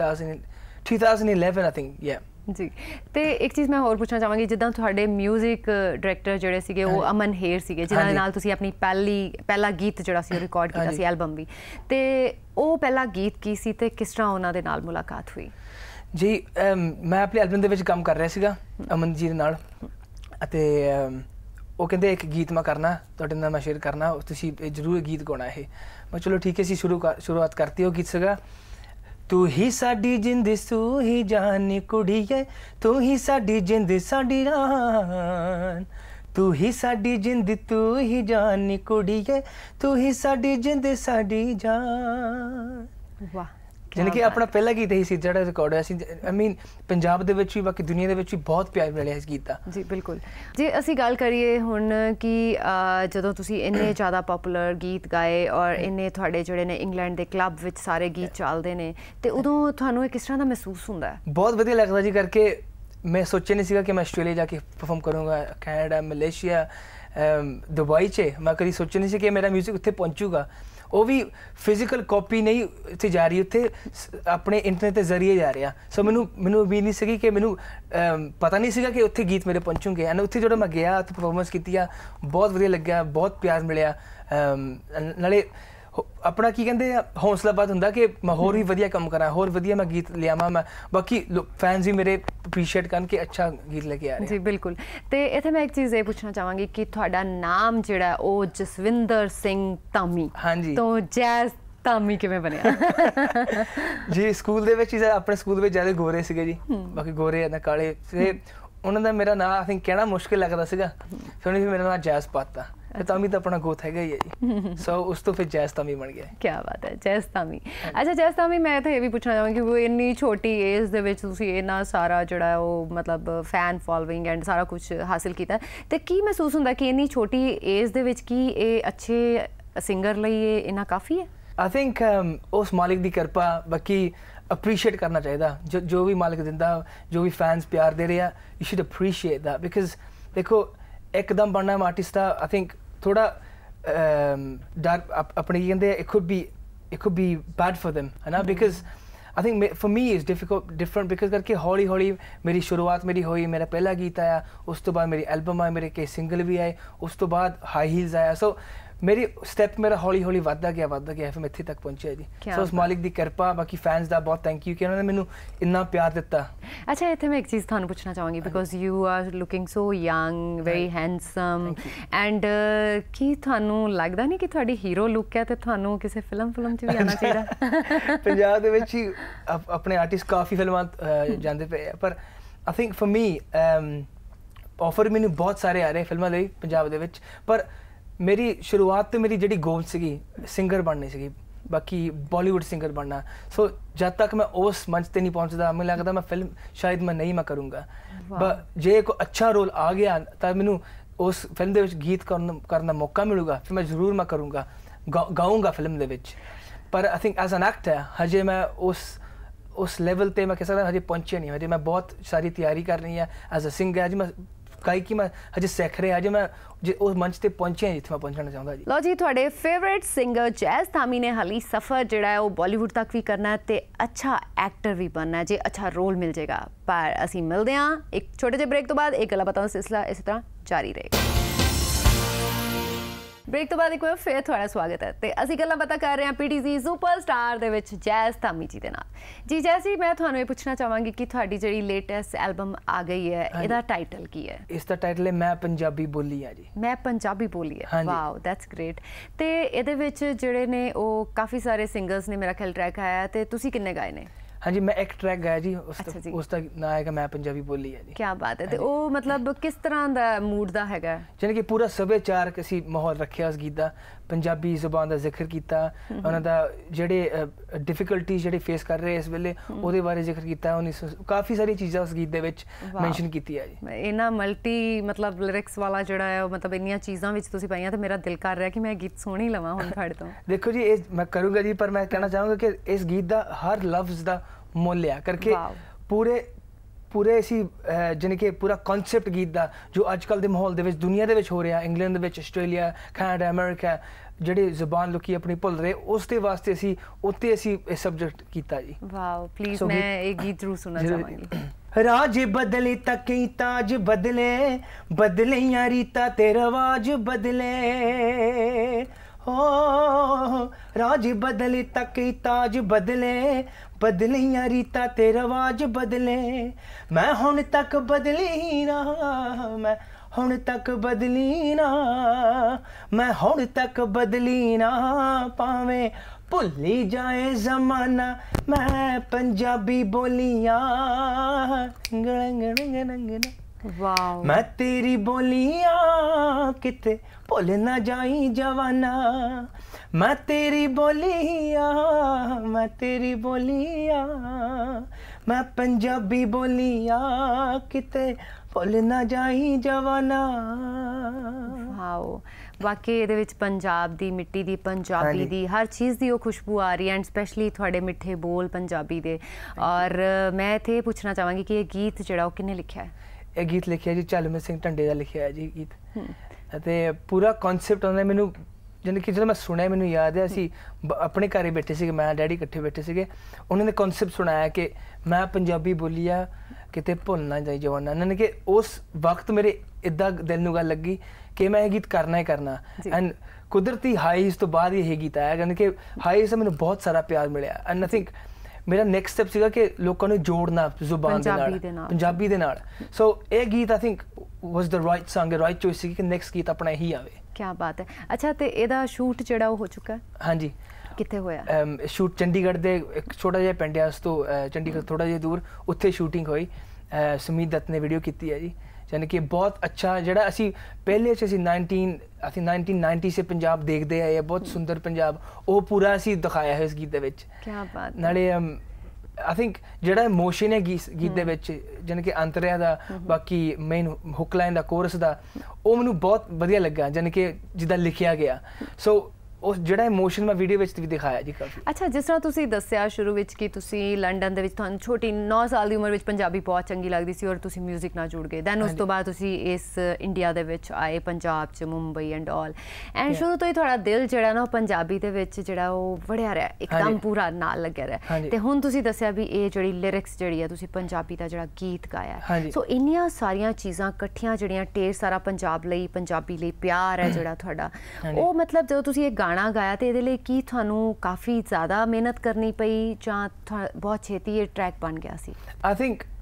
2011 ਆਈ ਥਿੰਕ। ਯਾ ਜੀ, ਤੇ ਇੱਕ ਚੀਜ਼ ਮੈਂ ਹੋਰ ਪੁੱਛਣਾ ਚਾਹਾਂਗੀ, ਜਿੱਦਾਂ ਤੁਹਾਡੇ ਮਿਊਜ਼ਿਕ ਡਾਇਰੈਕਟਰ ਜਿਹੜੇ ਸੀਗੇ ਉਹ ਅਮਨ ਹੇਰ ਸੀਗੇ, ਜਿਨ੍ਹਾਂ ਦੇ ਨਾਲ ਤੁਸੀਂ ਆਪਣੀ ਪਹਿਲਾ ਗੀਤ ਜਿਹੜਾ ਸੀ ਉਹ ਰਿਕਾਰਡ ਕੀਤਾ ਸੀ, ਐਲਬਮ ਵੀ, ਤੇ ਉਹ ਪਹਿਲਾ ਗੀਤ ਕੀ ਸੀ ਤੇ ਕਿਸ ਤਰ੍ਹਾਂ ਉਹਨਾਂ ਦੇ ਨਾਲ ਮੁਲਾਕਾਤ ਹੋਈ? ਜੀ ਮੈਂ ਆਪਣੀ ਐਲਬਮ ਦੇ ਵਿੱਚ ਕੰਮ ਕਰ ਰਿਹਾ ਸੀਗਾ ਅਮਨ ਜੀ ਦੇ ਨਾਲ, ਅਤੇ ਉਹ ਕਹਿੰਦੇ ਇੱਕ ਗੀਤ ਮੈਂ ਕਰਨਾ ਤੁਹਾਡੇ ਨਾਲ, ਮੈਂ ਸ਼ੇਅਰ ਕਰਨਾ, ਤੁਸੀਂ ਜ਼ਰੂਰ ਗੀਤ ਗਾਉਣਾ ਇਹ। ਮੈਂ ਚਲੋ ਠੀਕ ਹੈ, ਅਸੀਂ ਸ਼ੁਰੂਆਤ ਕਰਤੀ। ਉਹ ਗੀਤ ਸੀਗਾ ਤੂੰ ਹੀ ਸਾਡੀ ਜਿੰਦ ਤੂੰ ਹੀ ਜਾਨ ਕੁੜੀਏ, ਤੂੰ ਹੀ ਸਾਡੀ ਜਿੰਦ ਸਾਡੀ ਜਾਨ, ਤੂੰ ਹੀ ਸਾਡੀ ਜਿੰਦ ਤੂੰ ਹੀ ਜਾਨ ਕੁੜੀਏ, ਤੂੰ ਹੀ ਸਾਡੀ ਜਿੰਦ ਸਾਡੀ ਜਾਨ। ਵਾਹ, ਜਾਨੀ ਕਿ ਆਪਣਾ ਪਹਿਲਾ ਗੀਤ ਹੀ ਸੀ ਜਿਹੜਾ ਰਿਕਾਰਡ ਹੋਇਆ ਸੀ। ਆਈ ਮੀਨ ਪੰਜਾਬ ਦੇ ਵਿੱਚ ਵੀ, ਬਾਕੀ ਦੁਨੀਆ ਦੇ ਵਿੱਚ ਵੀ ਬਹੁਤ ਪਿਆਰ ਮਿਲਿਆ ਇਸ ਗੀਤ ਦਾ। ਜੀ ਬਿਲਕੁਲ। ਜੇ ਅਸੀਂ ਗੱਲ ਕਰੀਏ ਹੁਣ ਕਿ ਜਦੋਂ ਤੁਸੀਂ ਇੰਨੇ ਜ਼ਿਆਦਾ ਪਪੂਲਰ ਗੀਤ ਗਾਏ ਔਰ ਇੰਨੇ ਤੁਹਾਡੇ ਜਿਹੜੇ ਨੇ ਇੰਗਲੈਂਡ ਦੇ ਕਲੱਬ ਵਿੱਚ ਸਾਰੇ ਗੀਤ ਚੱਲਦੇ ਨੇ, ਤੇ ਉਦੋਂ ਤੁਹਾਨੂੰ ਇਹ ਕਿਸ ਤਰ੍ਹਾਂ ਦਾ ਮਹਿਸੂਸ ਹੁੰਦਾ ਹੈ? ਬਹੁਤ ਵਧੀਆ ਲੱਗਦਾ ਜੀ, ਕਰਕੇ ਮੈਂ ਸੋਚਿਆ ਨਹੀਂ ਸੀਗਾ ਕਿ ਮੈਂ ਆਸਟ੍ਰੇਲੀਆ ਜਾ ਕੇ ਪਰਫਾਰਮ ਕਰੂੰਗਾ, ਕੈਨੇਡਾ, ਮਲੇਸ਼ੀਆ, ਦੁਬਈ 'ਚ। ਮੈਂ ਕਦੀ ਸੋਚਿਆ ਨਹੀਂ ਸੀ ਕਿ ਮੇਰਾ ਮਿਊਜ਼ਿਕ ਉੱਥੇ ਪਹੁੰਚੂਗਾ, ਉਹ ਵੀ ਫਿਜ਼ੀਕਲ ਕਾਪੀ ਨਹੀਂ ਉੱਥੇ ਜਾ ਰਹੀ, ਉੱਥੇ ਆਪਣੇ ਇੰਟਰਨੈਟ ਦੇ ਜ਼ਰੀਏ ਜਾ ਰਿਹਾ। ਸੋ ਮੈਨੂੰ ਉਮੀਦ ਨਹੀਂ ਸੀਗੀ ਕਿ ਮੈਨੂੰ ਪਤਾ ਨਹੀਂ ਸੀਗਾ ਕਿ ਉੱਥੇ ਗੀਤ ਮੇਰੇ ਪਹੁੰਚੂਗੇ। ਐਂਡ ਉੱਥੇ ਜਦੋਂ ਮੈਂ ਗਿਆ, ਉੱਥੇ ਪਰਫਾਰਮੈਂਸ ਕੀਤੀ ਆ, ਬਹੁਤ ਵਧੀਆ ਲੱਗਿਆ, ਬਹੁਤ ਪਿਆਰ ਮਿਲਿਆ। ਨਾਲੇ ਆਪਣਾ ਕੀ ਕਹਿੰਦੇ ਆ, ਹੌਸਲਾਬਾਦ ਹੁੰਦਾ ਕਿ ਮੈਂ ਹੋਰ ਵੀ ਵਧੀਆ ਕੰਮ ਕਰਾਂ, ਹੋਰ ਵਧੀਆ ਮੈਂ ਗੀਤ ਲਿਆਵਾਂ, ਮੈਂ ਬਾਕੀ ਫੈਨਸ ਵੀ ਮੇਰੇ ਅਪਰੀਸ਼ੀਏਟ ਕਰਨ ਕਿ ਅੱਛਾ ਗੀਤ ਲੈ ਕੇ ਆ ਰਹੇ। ਜੀ ਬਿਲਕੁਲ। ਤੇ ਇੱਥੇ ਮੈਂ ਇੱਕ ਚੀਜ਼ ਇਹ ਪੁੱਛਣਾ ਚਾਹਾਂਗੀ ਕਿ ਤੁਹਾਡਾ ਨਾਮ ਜਿਹੜਾ ਉਹ ਜਸਵਿੰਦਰ ਸਿੰਘ ਧਾਮੀ ਤੋਂ ਜੈਜ਼ ਧਾਮੀ ਕਿਵੇਂ ਬਣਿਆ? ਜੀ ਸਕੂਲ ਦੇ ਵਿੱਚ, ਆਪਣੇ ਸਕੂਲ ਦੇ ਵਿੱਚ ਜ਼ਿਆਦਾ ਗੋਰੇ ਸੀਗੇ ਜੀ, ਬਾਕੀ ਗੋਰੇ ਨਾ ਕਾਲੇ, ਤੇ ਉਹਨਾਂ ਦਾ ਮੇਰਾ ਨਾਮ ਆਈ ਥਿੰਕ ਕਹਿਣਾ ਮੁਸ਼ਕਿਲ ਲੱਗਦਾ ਸੀਗਾ, ਫਿਰ ਉਹਨੇ ਮੇਰਾ ਨਾਮ ਜੈਜ਼ ਪਾਤਾ। ਧਾਮੀ ਤਾਂ ਆਪਣਾ ਗੋਤ ਹੈਗਾ ਹੀ ਹੈ ਜੀ, ਸੋ ਉਸ ਤੋਂ ਫਿਰ ਜੈਜ਼ ਧਾਮੀ ਬਣ ਗਿਆ। ਕੀ ਬਾਤ ਹੈ, ਜੈਜ਼ ਧਾਮੀ। ਅੱਛਾ ਜੈਜ਼ ਧਾਮੀ, ਮੈਂ ਤਾਂ ਇਹ ਵੀ ਪੁੱਛਣਾ ਚਾਹਾਂਗੀ ਕਿ ਇੰਨੀ ਛੋਟੀ ਏਜ ਦੇ ਵਿੱਚ ਤੁਸੀਂ ਇੰਨਾ ਸਾਰਾ ਜਿਹੜਾ ਉਹ ਮਤਲਬ ਫੈਨ ਫੋਲੋਇੰਗ ਐਂਡ ਸਾਰਾ ਕੁਝ ਹਾਸਿਲ ਕੀਤਾ, ਤੇ ਕੀ ਮਹਿਸੂਸ ਹੁੰਦਾ ਕਿ ਇੰਨੀ ਛੋਟੀ ਏਜ ਦੇ ਵਿੱਚ ਕੀ ਇਹ ਅੱਛੇ ਸਿੰਗਰ ਲਈ ਇਹ ਇੰਨਾ ਕਾਫੀ ਹੈ? ਆਈ ਥਿੰਕ ਉਸ ਮਾਲਿਕ ਦੀ ਕਿਰਪਾ, ਬਾਕੀ ਅਪਰੀਸ਼ੀਏਟ ਕਰਨਾ ਚਾਹੀਦਾ ਜੋ ਵੀ ਮਾਲਿਕ ਦਿੰਦਾ, ਜੋ ਵੀ ਫੈਨਸ ਪਿਆਰ ਦੇ ਰਿਹਾ, you should appreciate that, because ਦੇਖੋ ਇੱਕਦਮ ਬਣਨਾ ਆਰਟਿਸਟ ਦਾ ਆਈ ਥਿੰਕ ਥੋੜਾ ਡਰ ਆਪਣੇ ਕੀ ਕਹਿੰਦੇ, it could be bad for them, ਹੈ ਨਾ, because I think for me is different because ਕਰਕੇ ਹੌਲੀ ਹੌਲੀ ਮੇਰੀ ਸ਼ੁਰੂਆਤ ਮੇਰੀ ਹੋਈ, ਮੇਰਾ ਪਹਿਲਾ ਗੀਤ ਆਇਆ, ਉਸ ਤੋਂ ਬਾਅਦ ਮੇਰੀ ਐਲਬਮ ਆਈ, ਮੇਰੇ ਕਈ ਸਿੰਗਲ ਵੀ ਆਏ, ਉਸ ਤੋਂ ਬਾਅਦ ਹਾਈ ਹੀਲਸ ਆਇਆ। ਸੋ ਮੇਰੀ ਸਟੈਪ ਮੇਰਾ ਹੌਲੀ ਹੌਲੀ ਵੱਧਦਾ ਗਿਆ, ਫਿਰ ਮੈਂ ਇੱਥੇ ਤੱਕ ਪਹੁੰਚਿਆ ਜੀ। ਸੋ ਉਸ ਮਾਲਿਕ ਦੀ ਕਿਰਪਾ, ਬਾਕੀ ਫੈਨਸ ਦਾ ਬਹੁਤ ਥੈਂਕ ਯੂ ਕਿ ਉਹਨਾਂ ਨੇ ਮੈਨੂੰ ਇੰਨਾ ਪਿਆਰ ਦਿੱਤਾ। ਅੱਛਾ ਇੱਥੇ ਮੈਂ ਇੱਕ ਚੀਜ਼ ਤੁਹਾਨੂੰ ਪੁੱਛਣਾ ਚਾਹਾਂਗੀ because you are looking so young very handsome and ਕੀ ਤੁਹਾਨੂੰ ਲੱਗਦਾ ਨਹੀਂ ਕਿ ਤੁਹਾਡੀ ਹੀਰੋ ਲੁੱਕ ਹੈ ਤੇ ਤੁਹਾਨੂੰ ਕਿਸੇ ਫਿਲਮ 'ਚ ਵੀ ਆਉਣਾ ਚਾਹੀਦਾ? ਪੰਜਾਬ ਦੇ ਵਿੱਚ ਹੀ ਆਪਣੇ ਆਰਟਿਸਟ ਕਾਫੀ ਫਿਲਮਾਂ ਜਾਂਦੇ ਪਏ ਪਰ I think for me offer ਮੈਨੂੰ ਬਹੁਤ ਸਾਰੇ ਆ ਰਹੇ ਫਿਲਮਾਂ ਦੇ ਪੰਜਾਬ ਦੇ ਵਿੱਚ ਪਰ ਮੇਰੀ ਸ਼ੁਰੂਆਤ ਤੇ ਮੇਰੀ ਜਿਹੜੀ ਗੋਲ ਸੀਗੀ ਸਿੰਗਰ ਬਣਨੀ ਸੀਗੀ ਬਾਕੀ ਬਾਲੀਵੁੱਡ ਸਿੰਗਰ ਬਣਨਾ ਸੋ ਜਦ ਤੱਕ ਮੈਂ ਉਸ ਮੰਚ ਤੇ ਨਹੀਂ ਪਹੁੰਚਦਾ ਮੈਨੂੰ ਲੱਗਦਾ ਮੈਂ ਫਿਲਮ ਸ਼ਾਇਦ ਮੈਂ ਨਹੀਂ ਮੈਂ ਕਰੂੰਗਾ ਜੇ ਕੋਈ ਅੱਛਾ ਰੋਲ ਆ ਗਿਆ ਤਾਂ ਮੈਨੂੰ ਉਸ ਫਿਲਮ ਦੇ ਵਿੱਚ ਗੀਤ ਕਰਨ ਦਾ ਮੌਕਾ ਮਿਲੂਗਾ ਫਿਰ ਮੈਂ ਜ਼ਰੂਰ ਮੈਂ ਕਰੂੰਗਾ ਗਾਊਂਗਾ ਫਿਲਮ ਦੇ ਵਿੱਚ ਪਰ I think as an actor ਹਜੇ ਮੈਂ ਉਸ ਲੈਵਲ ਤੇ ਮੈਂ ਕਹਿ ਸਕਦਾ ਹਜੇ ਪਹੁੰਚਿਆ ਨਹੀਂ ਹਜੇ ਮੈਂ ਬਹੁਤ ਸਾਰੀ ਤਿਆਰੀ ਕਰ ਰਹੀ ਹਾਂ ਐਜ਼ ਅ ਸਿੰਗਰ ਹਜੇ ਮੈਂ ਗਾਇਕੀ ਮੈਂ ਹਜੇ ਸਿੱਖ ਰਿਹਾ ਹਜੇ ਮੈਂ ਉਸ ਮੰਚ ਤੇ ਪਹੁੰਚਿਆ ਜਿੱਥੇ ਮੈਂ ਪਹੁੰਚਣਾ ਚਾਹੁੰਦਾ ਜੀ। ਲਓ ਜੀ ਤੁਹਾਡੇ ਫੇਵਰੇਟ ਸਿੰਗਰ ਜੈਜ਼ ਧਾਮੀ ਨੇ ਹਾਲੀ ਸਫ਼ਰ ਜਿਹੜਾ ਹੈ ਉਹ ਬਾਲੀਵੁੱਡ ਤੱਕ ਵੀ ਕਰਨਾ ਤੇ ਅੱਛਾ ਐਕਟਰ ਵੀ ਬਣਨਾ ਜੇ ਅੱਛਾ ਰੋਲ ਮਿਲ ਜਾਏਗਾ ਪਰ ਅਸੀਂ ਮਿਲਦੇ ਹਾਂ ਇੱਕ ਛੋਟੇ ਜਿਹੇ ਬ੍ਰੇਕ ਤੋਂ ਬਾਅਦ ਇਹ ਗੱਲਾਂ ਬਾਤਾਂ ਦਾ ਸਿਲਸਿਲਾ ਇਸੇ ਤਰ੍ਹਾਂ ਜਾਰੀ ਰਹੇਗਾ। ਬ੍ਰੇਕ ਤੋਂ ਬਾਅਦ ਇੱਕ ਵਾਰ ਫਿਰ ਤੁਹਾਡਾ ਸਵਾਗਤ ਹੈ ਤੇ ਅਸੀਂ ਗੱਲਾਂ ਬਾਤਾਂ ਕਰ ਰਹੇ ਹਾਂ ਪੀਟੀਸੀ ਸੁਪਰਸਟਾਰ ਦੇ ਵਿੱਚ ਜੈਜ਼ ਧਾਮੀ ਜੀ ਦੇ ਨਾਲ। ਜੀ ਜੈਜ਼ ਜੀ ਮੈਂ ਤੁਹਾਨੂੰ ਇਹ ਪੁੱਛਣਾ ਚਾਹਾਂਗੀ ਕਿ ਤੁਹਾਡੀ ਜਿਹੜੀ ਲੇਟੈਸਟ ਐਲਬਮ ਆ ਗਈ ਹੈ ਇਹਦਾ ਟਾਈਟਲ ਕੀ ਹੈ? ਇਸ ਦਾ ਟਾਈਟਲ ਹੈ ਮੈਂ ਪੰਜਾਬੀ ਬੋਲੀ ਆ ਜੀ। ਮੈਂ ਪੰਜਾਬੀ ਬੋਲੀ ਹੈ ਵਾਓ ਦੈਟਸ ਗ੍ਰੇਟ ਤੇ ਇਹਦੇ ਵਿੱਚ ਜਿਹੜੇ ਨੇ ਉਹ ਕਾਫੀ ਸਾਰੇ ਸਿੰਗਰਸ ਨੇ ਮੇਰਾ ਖਿਆਲ ਟਰੈਕ ਆਇਆ ਤੇ ਤੁਸੀਂ ਕਿੰਨੇ ਗਾਏ ਨੇ? ਹਾਂਜੀ ਮੈਂ ਇੱਕ ਟਰੈਕ ਗਾਇਆ ਜੀ ਉਸ ਦਾ ਨਾਂ ਹੈਗਾ ਮੈਂ ਪੰਜਾਬੀ ਬੋਲੀ ਹੈ ਜੀ। ਕੀ ਬਾਤ ਹੈ ਤੇ ਉਹ ਮਤਲਬ ਕਿਸ ਤਰ੍ਹਾਂ ਦਾ ਮੂਡ ਦਾ ਹੈਗਾ? ਜਾਨੀ ਕਿ ਪੂਰਾ ਸੱਭਿਆਚਾਰਕ ਅਸੀਂ ਮਾਹੌਲ ਰੱਖਿਆ ਉਸ ਗੀਤ ਦਾ ਪੰਜਾਬੀ ਜ਼ੁਬਾਨ ਦਾ ਜ਼ਿਕਰ ਕੀਤਾ ਉਹਨਾਂ ਦਾ ਜਿਹੜੇ ਡਿਫਿਕਲਟੀਜ਼ ਜਿਹੜੇ ਫੇਸ ਕਰ ਰਹੇ ਇਸ ਵੇਲੇ ਉਹਦੇ ਬਾਰੇ ਜ਼ਿਕਰ ਕੀਤਾ ਕਾਫੀ ਸਾਰੀ ਚੀਜ਼ਾਂ ਉਸ ਗੀਤ ਦੇ ਵਿੱਚ ਮੈਂਸ਼ਨ ਕੀਤੀ ਹੈ ਜੀ। ਇਹਨਾਂ ਮਲਟੀ ਮਤਲਬ ਲਿਰਿਕਸ ਵਾਲਾ ਜਿਹੜਾ ਹੈ ਮਤਲਬ ਇੰਨੀਆਂ ਚੀਜ਼ਾਂ ਵਿੱਚ ਤੁਸੀਂ ਪਾਈਆਂ ਤੇ ਮੇਰਾ ਦਿਲ ਕਰ ਰਿਹਾ ਕਿ ਮੈਂ ਗੀਤ ਸੁਣ ਹੀ ਲਵਾਂ ਹੁਣ ਤੁਹਾਡੇ ਤੋਂ। ਦੇਖੋ ਜੀ ਇਹ ਮੈਂ ਕਰੂੰਗਾ ਜੀ ਪਰ ਮੈਂ ਕਹਿਣਾ ਚਾਹੂੰਗਾ ਕਿ ਇਸ ਗੀਤ ਦਾ ਹਰ ਲਫ਼ਜ਼ ਦਾ ਮੁੱਲ ਆ ਕਰਕੇ ਪੂਰੇ ਅਸੀਂ ਜਾਨੀ ਕਿ ਪੂਰਾ ਕਨਸੈਪਟ ਗੀਤ ਦਾ ਜੋ ਅੱਜ ਕੱਲ੍ਹ ਦੇ ਮਾਹੌਲ ਦੇ ਵਿੱਚ ਦੁਨੀਆ ਦੇ ਵਿੱਚ ਹੋ ਰਿਹਾ ਇੰਗਲੈਂਡ ਦੇ ਵਿੱਚ ਆਸਟ੍ਰੇਲੀਆ ਕੈਨੇਡਾ ਅਮਰੀਕਾ ਜਿਹੜੇ ਜ਼ੁਬਾਨ ਲੋਕੀ ਆਪਣੀ ਭੁੱਲ ਰਹੇ ਉਸ ਦੇ ਵਾਸਤੇ ਅਸੀਂ ਉੱਤੇ ਅਸੀਂ ਇਹ ਸਬਜੈਕਟ ਕੀਤਾ ਜੀ। ਵਾਓ ਪਲੀਜ਼ ਮੈਂ ਇਹ ਗੀਤ ਜ਼ਰੂਰ ਸੁਣਨਾ ਚਾਹਾਂਗੀ। ਰਾਜ ਬਦਲੇ ਤਾਂ ਕਈ ਤਾਜ ਬਦਲੇ ਬਦਲੀਆਂ ਰੀਤਾਂ ਤੇ ਰਵਾਜ ਬਦਲੇ ਹੋ ਰਾਜ ਬਦਲੇ ਤਾਂ ਕਈ ਤਾਜ ਬਦਲੇ ਬਦਲੀਆਂ ਰੀਤਾਂ ਤੇ ਰਵਾਜ ਬਦਲੇ ਮੈਂ ਹੁਣ ਤੱਕ ਬਦਲੀ ਨਾ ਮੈਂ ਹੁਣ ਤੱਕ ਬਦਲੀ ਨਾ ਮੈਂ ਹੁਣ ਤੱਕ ਬਦਲੀ ਨਾ ਭਾਵੇਂ ਭੁੱਲੀ ਜਾਏ ਜ਼ਮਾਨਾ ਮੈਂ ਪੰਜਾਬੀ ਬੋਲੀਆਂ ਵਾਓ ਮੈਂ ਤੇਰੀ ਬੋਲੀਆਂ ਕਿਤੇ ਭੁੱਲ ਨਾ ਜਾਈ ਜਵਾਨਾ ਮੈਂ ਤੇਰੀ ਬੋਲੀਆਂ ਮੈਂ ਪੰਜਾਬੀ ਬੋਲੀਆਂ ਕਿਤੇ ਭੁੱਲ ਨਾ ਜਾਈ ਜਵਾਨਾ। ਵਾਓ ਵਾਕਈ ਇਹਦੇ ਵਿੱਚ ਪੰਜਾਬ ਦੀ ਮਿੱਟੀ ਦੀ ਪੰਜਾਬੀ ਦੀ ਹਰ ਚੀਜ਼ ਦੀ ਉਹ ਖੁਸ਼ਬੂ ਆ ਰਹੀ ਹੈ ਐਂਡ ਸਪੈਸ਼ਲੀ ਤੁਹਾਡੇ ਮਿੱਠੇ ਬੋਲ ਪੰਜਾਬੀ ਦੇ ਔਰ ਮੈਂ ਇੱਥੇ ਪੁੱਛਣਾ ਚਾਹਾਂਗੀ ਕਿ ਇਹ ਗੀਤ ਜਿਹੜਾ ਉਹ ਕਿਹਨੇ ਲਿਖਿਆ ਹੈ? ਇਹ ਗੀਤ ਲਿਖਿਆ ਜੀ ਝਲਮਰ ਸਿੰਘ ਢੰਡੇ ਦਾ ਲਿਖਿਆ ਹੈ ਜੀ ਗੀਤ ਅਤੇ ਪੂਰਾ ਕਨਸੈਪਟ ਉਹਦਾ ਮੈਨੂੰ ਜਾਨੀ ਕਿ ਜਦੋਂ ਮੈਂ ਸੁਣਿਆ ਮੈਨੂੰ ਯਾਦ ਹੈ ਅਸੀਂ ਆਪਣੇ ਘਰੇ ਬੈਠੇ ਸੀਗੇ ਮੈਂ ਡੈਡੀ ਇਕੱਠੇ ਬੈਠੇ ਸੀਗੇ ਉਹਨਾਂ ਨੇ ਕਨਸੈਪਟ ਸੁਣਾਇਆ ਕਿ ਮੈਂ ਪੰਜਾਬੀ ਬੋਲੀ ਆ ਕਿਤੇ ਭੁੱਲ ਨਾ ਜਾਈ ਜਵਾਨਾ ਇਹਨਾਂ ਕਿ ਉਸ ਵਕਤ ਮੇਰੇ ਇੱਦਾਂ ਦਿਲ ਨੂੰ ਗੱਲ ਲੱਗੀ ਕਿ ਮੈਂ ਇਹ ਗੀਤ ਕਰਨਾ ਹੀ ਕਰਨਾ ਐਂਡ ਕੁਦਰਤੀ ਹਾਈਜ਼ ਤੋਂ ਬਾਅਦ ਇਹ ਗੀਤ ਆਇਆ ਯਾਨੀ ਕਿ ਹਾਈਜ਼ ਤੋਂ ਮੈਨੂੰ ਬਹੁਤ ਸਾਰਾ ਪਿਆਰ ਮਿਲਿਆ ਐਂਡ ਆਈ ਥਿੰਕ ਮੇਰਾ ਨੈਕਸਟ ਸਟੈਪ ਸੀਗਾ ਕਿ ਲੋਕਾਂ ਨੂੰ ਜੋੜਨਾ ਜ਼ੁਬਾਨ ਦੇ ਨਾਲ ਪੰਜਾਬੀ ਦੇ ਨਾਲ ਸੋ ਇਹ ਗੀਤ I think was the right song right choice ਸੀ ਕਿ ਨੈਕਸਟ ਗੀਤ ਆਪਣਾ ਹੀ ਆਵੇ। ਕੀ ਬਾਤ ਹੈ। ਅੱਛਾ ਤੇ ਇਹਦਾ ਸ਼ੂਟ ਜਿਹੜਾ ਉਹ ਹੋ ਚੁੱਕਾ? ਹਾਂਜੀ। ਕਿੱਥੇ ਹੋਇਆ ਸ਼ੂਟ? ਚੰਡੀਗੜ੍ਹ ਦੇ ਇੱਕ ਛੋਟਾ ਜਿਹਾ ਪਿੰਡ ਹੈ ਉਸ ਤੋਂ ਚੰਡੀਗੜ੍ਹ ਥੋੜਾ ਜਿਹਾ ਦੂਰ ਉੱਥੇ ਸ਼ੂਟਿੰਗ ਹੋਈ ਸੁਮੀਤ ਦੱਤ ਨੇ ਵੀਡੀਓ ਕੀਤੀ ਹੈ ਜੀ ਯਾਨੀ ਕਿ ਬਹੁਤ ਅੱਛਾ ਜਿਹੜਾ ਅਸੀਂ ਪਹਿਲੇ ਅਸੀਂ 1990 ਸੇ ਪੰਜਾਬ ਦੇਖਦੇ ਆਏ ਬਹੁਤ ਸੁੰਦਰ ਪੰਜਾਬ ਉਹ ਪੂਰਾ ਅਸੀਂ ਦਿਖਾਇਆ ਹੈ ਇਸ ਗੀਤ ਦੇ ਵਿੱਚ। ਕੀ ਬਾਤ। ਨਾਲੇ ਆਈ ਥਿੰਕ ਜਿਹੜਾ ਇਮੋਸ਼ਨ ਹੈ ਗੀਤ ਦੇ ਵਿੱਚ ਜਾਨੀ ਕਿ ਅੰਤਰਿਆ ਦਾ ਬਾਕੀ ਮੇਨ ਹੁੱਕ ਲਾਈਨ ਦਾ ਕੋਰਸ ਦਾ ਉਹ ਮੈਨੂੰ ਬਹੁਤ ਵਧੀਆ ਲੱਗਾ ਜਾਨੀ ਕਿ ਜਿੱਦਾਂ ਲਿਖਿਆ ਗਿਆ ਸੋ ਉਸ ਜਿਹੜਾ ਇਮੋਸ਼ਨ ਮੈਂ ਵੀਡੀਓ ਵਿੱਚ ਵੀ ਦਿਖਾਇਆ ਜੀ ਕਾਫੀ। ਅੱਛਾ ਜਿਸ ਤਰ੍ਹਾਂ ਤੁਸੀਂ ਦੱਸਿਆ ਸ਼ੁਰੂ ਵਿੱਚ ਕਿ ਤੁਸੀਂ ਲੰਡਨ ਦੇ ਵਿੱਚ ਤੁਹਾਨੂੰ ਛੋਟੀ 9 ਸਾਲ ਦੀ ਉਮਰ ਵਿੱਚ ਪੰਜਾਬੀ ਬਹੁਤ ਚੰਗੀ ਲੱਗਦੀ ਸੀ ਔਰ ਤੁਸੀਂ ਮਿਊਜ਼ਿਕ ਨਾਲ ਜੁੜ ਗਏ ਦੈਨ ਉਸ ਤੋਂ ਬਾਅਦ ਤੁਸੀਂ ਇਸ ਇੰਡੀਆ ਦੇ ਵਿੱਚ ਆਏ ਪੰਜਾਬ 'ਚ ਮੁੰਬਈ ਐਂਡ ਆਲ ਐਂਡ ਸ਼ੁਰੂ ਤੋਂ ਹੀ ਤੁਹਾਡਾ ਦਿਲ ਜਿਹੜਾ ਨਾ ਪੰਜਾਬੀ ਦੇ ਵਿੱਚ ਜਿਹੜਾ ਉਹ ਵੜਿਆ ਰਿਹਾ ਇੱਕਦਮ ਪੂਰਾ ਨਾਲ ਲੱਗਿਆ ਰਿਹਾ ਤੇ ਹੁਣ ਤੁਸੀਂ ਦੱਸਿਆ ਵੀ ਇਹ ਜਿਹੜੀ ਲਿਰਿਕਸ ਜਿਹੜੀ ਹੈ ਤੁਸੀਂ ਪੰਜਾਬੀ ਦਾ ਜਿਹੜਾ ਗੀਤ ਗਾਇਆ ਸੋ ਇੰਨੀਆਂ ਸਾਰੀਆਂ ਚੀਜ਼ਾਂ ਇਕੱਠੀਆਂ ਜਿਹੜੀਆਂ ਢੇਰ ਸਾਰਾ ਪੰਜਾਬ ਲਈ ਪੰਜਾਬੀ ਲਈ ਪਿਆਰ ਹੈ ਜਿਹੜਾ ਤੁਹਾਡਾ ਉਹ ਮਤਲਬ ਜਦੋਂ ਤੁਸੀਂ ਇਹ ਗਾਣਾ ਗਾਇਆ ਤੇ ਇਹਦੇ ਲਈ ਕੀ ਤੁਹਾਨੂੰ ਕਾਫੀ ਜ਼ਿਆਦਾ ਮਿਹਨਤ ਕਰਨੀ ਪਈ ਜਾਂ ਬਹੁਤ ਛੇਤੀ ਇਹ ਟਰੈਕ ਬਣ ਗਿਆ ਸੀ? ਆਈ ਥਿੰਕ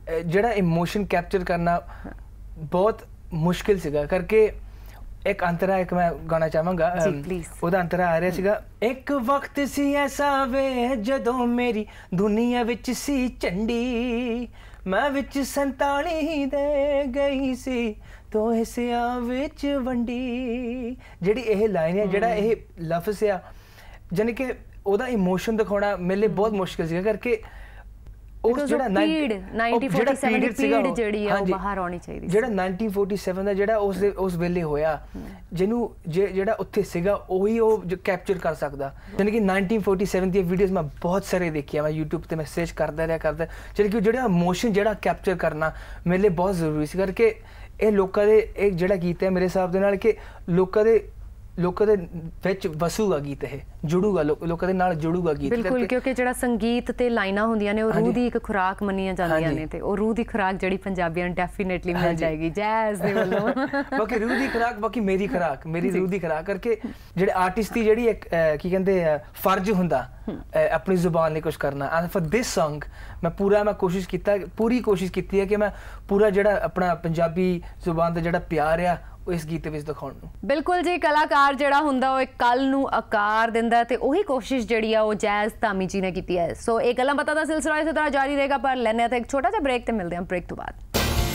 ਜਿਹੜਾ ਇਮੋਸ਼ਨ ਕੈਪਚਰ ਕਰਨਾ ਬਹੁਤ ਮੁਸ਼ਕਿਲ ਸੀਗਾ ਕਰਕੇ ਇੱਕ ਅੰਤਰਾ ਇੱਕ ਮੈਂ ਗਾਣਾ ਚਾਹਾਂਗਾ ਉਹਦਾ ਅੰਤਰਾ ਆ ਰਿਹਾ ਸੀਗਾ ਇੱਕ ਵਕਤ ਸੀ ਐਸਾ ਵੇ ਜਦੋਂ ਮੇਰੀ ਦੁਨੀਆ ਵਿੱਚ ਸੀ ਝੰਡੀ ਮੈਂ ਵਿੱਚ 47 ਦੇ ਗਈ ਸੀ ਤੋ ਹਿੱਸਿਆਂ ਵਿੱਚ ਵੰਡੀ ਜਿਹੜੀ ਇਹ ਲਾਈਨ ਹੈ ਜਿਹੜਾ ਇਹ ਲਫ਼ਜ਼ ਆ ਜਾਨੀ ਕਿ ਉਹਦਾ ਇਮੋਸ਼ਨ ਦਿਖਾਉਣਾ ਮੇਰੇ ਲਈ ਬਹੁਤ ਮੁਸ਼ਕਿਲ ਸੀਗਾ ਕਰਕੇ ਉਸ ਜਿਹੜਾ 1947 ਦੀ ਪੀੜ ਜਿਹੜੀ ਆ ਉਹ ਬਾਹਰ ਆਉਣੀ ਚਾਹੀਦੀ ਜਿਹੜਾ 1947 ਦਾ ਜਿਹੜਾ ਉਸ ਵੇਲੇ ਹੋਇਆ ਜਿਹਨੂੰ ਜਿਹੜਾ ਉੱਥੇ ਸੀਗਾ ਉਹੀ ਉਹ ਕੈਪਚਰ ਕਰ ਸਕਦਾ ਜਾਨੀ ਕਿ 1947 ਦੀਆਂ ਵੀਡੀਓਜ਼ ਮੈਂ ਬਹੁਤ ਸਾਰੇ ਦੇਖੀਆਂ ਮੈਂ YouTube ਤੇ ਮੈਸੇਜ ਕਰਦਾ ਜਾਨੀ ਕਿ ਜਿਹੜਾ ਇਮੋਸ਼ਨ ਜਿਹੜਾ ਕੈਪਚਰ ਕਰਨਾ ਮੇਰੇ ਲਈ ਬਹੁਤ ਜ਼ਰੂਰੀ ਸੀ ਕਰਕੇ ਇਹ ਲੋਕਾਂ ਦੇ ਇੱਕ ਜਿਹੜਾ ਗੀਤ ਹੈ ਮੇਰੇ ਹਿਸਾਬ ਦੇ ਨਾਲ ਕਿ ਲੋਕਾਂ ਦੇ ਵਿੱਚ ਵਸੂਗਾ ਗੀਤ ਇਹ ਜੁੜੂਗਾ ਲੋਕਾਂ ਦੇ ਨਾਲ ਜੁੜੂਗਾ ਗੀਤ ਬਿਲਕੁਲ ਕਿਉਂਕਿ ਜਿਹੜਾ ਸੰਗੀਤ ਤੇ ਲਾਈਨਾਂ ਹੁੰਦੀਆਂ ਨੇ ਉਹ ਰੂਹ ਦੀ ਇੱਕ ਖੁਰਾਕ ਮੰਨੀਆਂ ਜਾਂਦੀਆਂ ਨੇ ਤੇ ਉਹ ਰੂਹ ਦੀ ਖੁਰਾਕ ਜਿਹੜੀ ਪੰਜਾਬੀਆਂ ਨੂੰ ਡੈਫੀਨੇਟਲੀ ਮਿਲ ਜਾਏਗੀ ਜੈਜ਼ ਦੇ ਵੱਲੋਂ ਬਾਕੀ ਰੂਹ ਦੀ ਖੁਰਾਕ ਬਾਕੀ ਮੇਰੀ ਰੂਹ ਦੀ ਖੁਰਾਕ ਕਰਕੇ ਜਿਹੜੇ ਆਰਟਿਸਟ ਦੀ ਜਿਹੜੀ ਇੱਕ ਕੀ ਕਹਿੰਦੇ ਫਰਜ਼ ਹੁੰਦਾ ਆਪਣੀ ਜ਼ੁਬਾਨ ਲਈ ਕੁਝ ਕਰਨਾ ਐਂਡ ਫॉर ਦਿਸ Song ਮੈਂ ਪੂਰੀ ਕੋਸ਼ਿਸ਼ ਕੀਤੀ ਹੈ ਕਿ ਮੈਂ ਪੂਰਾ ਜਿਹੜਾ ਆਪਣਾ ਪੰਜਾਬੀ ਜ਼ੁਬਾਨ ਦਾ ਜਿਹੜਾ ਪਿਆਰ ਆ ਇਸ ਗੀਤ ਵਿੱਚ ਦਿਖਾਉਣ ਨੂੰ ਬਿਲਕੁਲ ਜੀ ਕਲਾਕਾਰ ਜਿਹੜਾ ਹੁੰਦਾ ਉਹ ਇੱਕ ਕੱਲ ਨੂੰ ਆਕਾਰ ਦਿੰਦਾ ਤੇ ਉਹੀ ਕੋਸ਼ਿਸ਼ ਜਿਹੜੀ ਆ ਉਹ ਜੈਜ਼ ਧਾਮੀ ਜੀ ਨੇ ਕੀਤੀ ਹੈ ਸੋ ਇਹ ਗੱਲਾਂ ਬਾਤਾਂ ਦਾ ਸਿਲਸਿਲਾ ਇਸੇ ਤਰ੍ਹਾਂ ਜਾਰੀ ਰਹੇਗਾ ਪਰ ਲੈਣੇ ਤਾਂ ਇੱਕ ਛੋਟਾ ਜਿਹਾ ਬ੍ਰੇਕ ਤੇ ਮਿਲਦੇ ਹਾਂ ਬ੍ਰੇਕ ਤੋਂ ਬਾਅਦ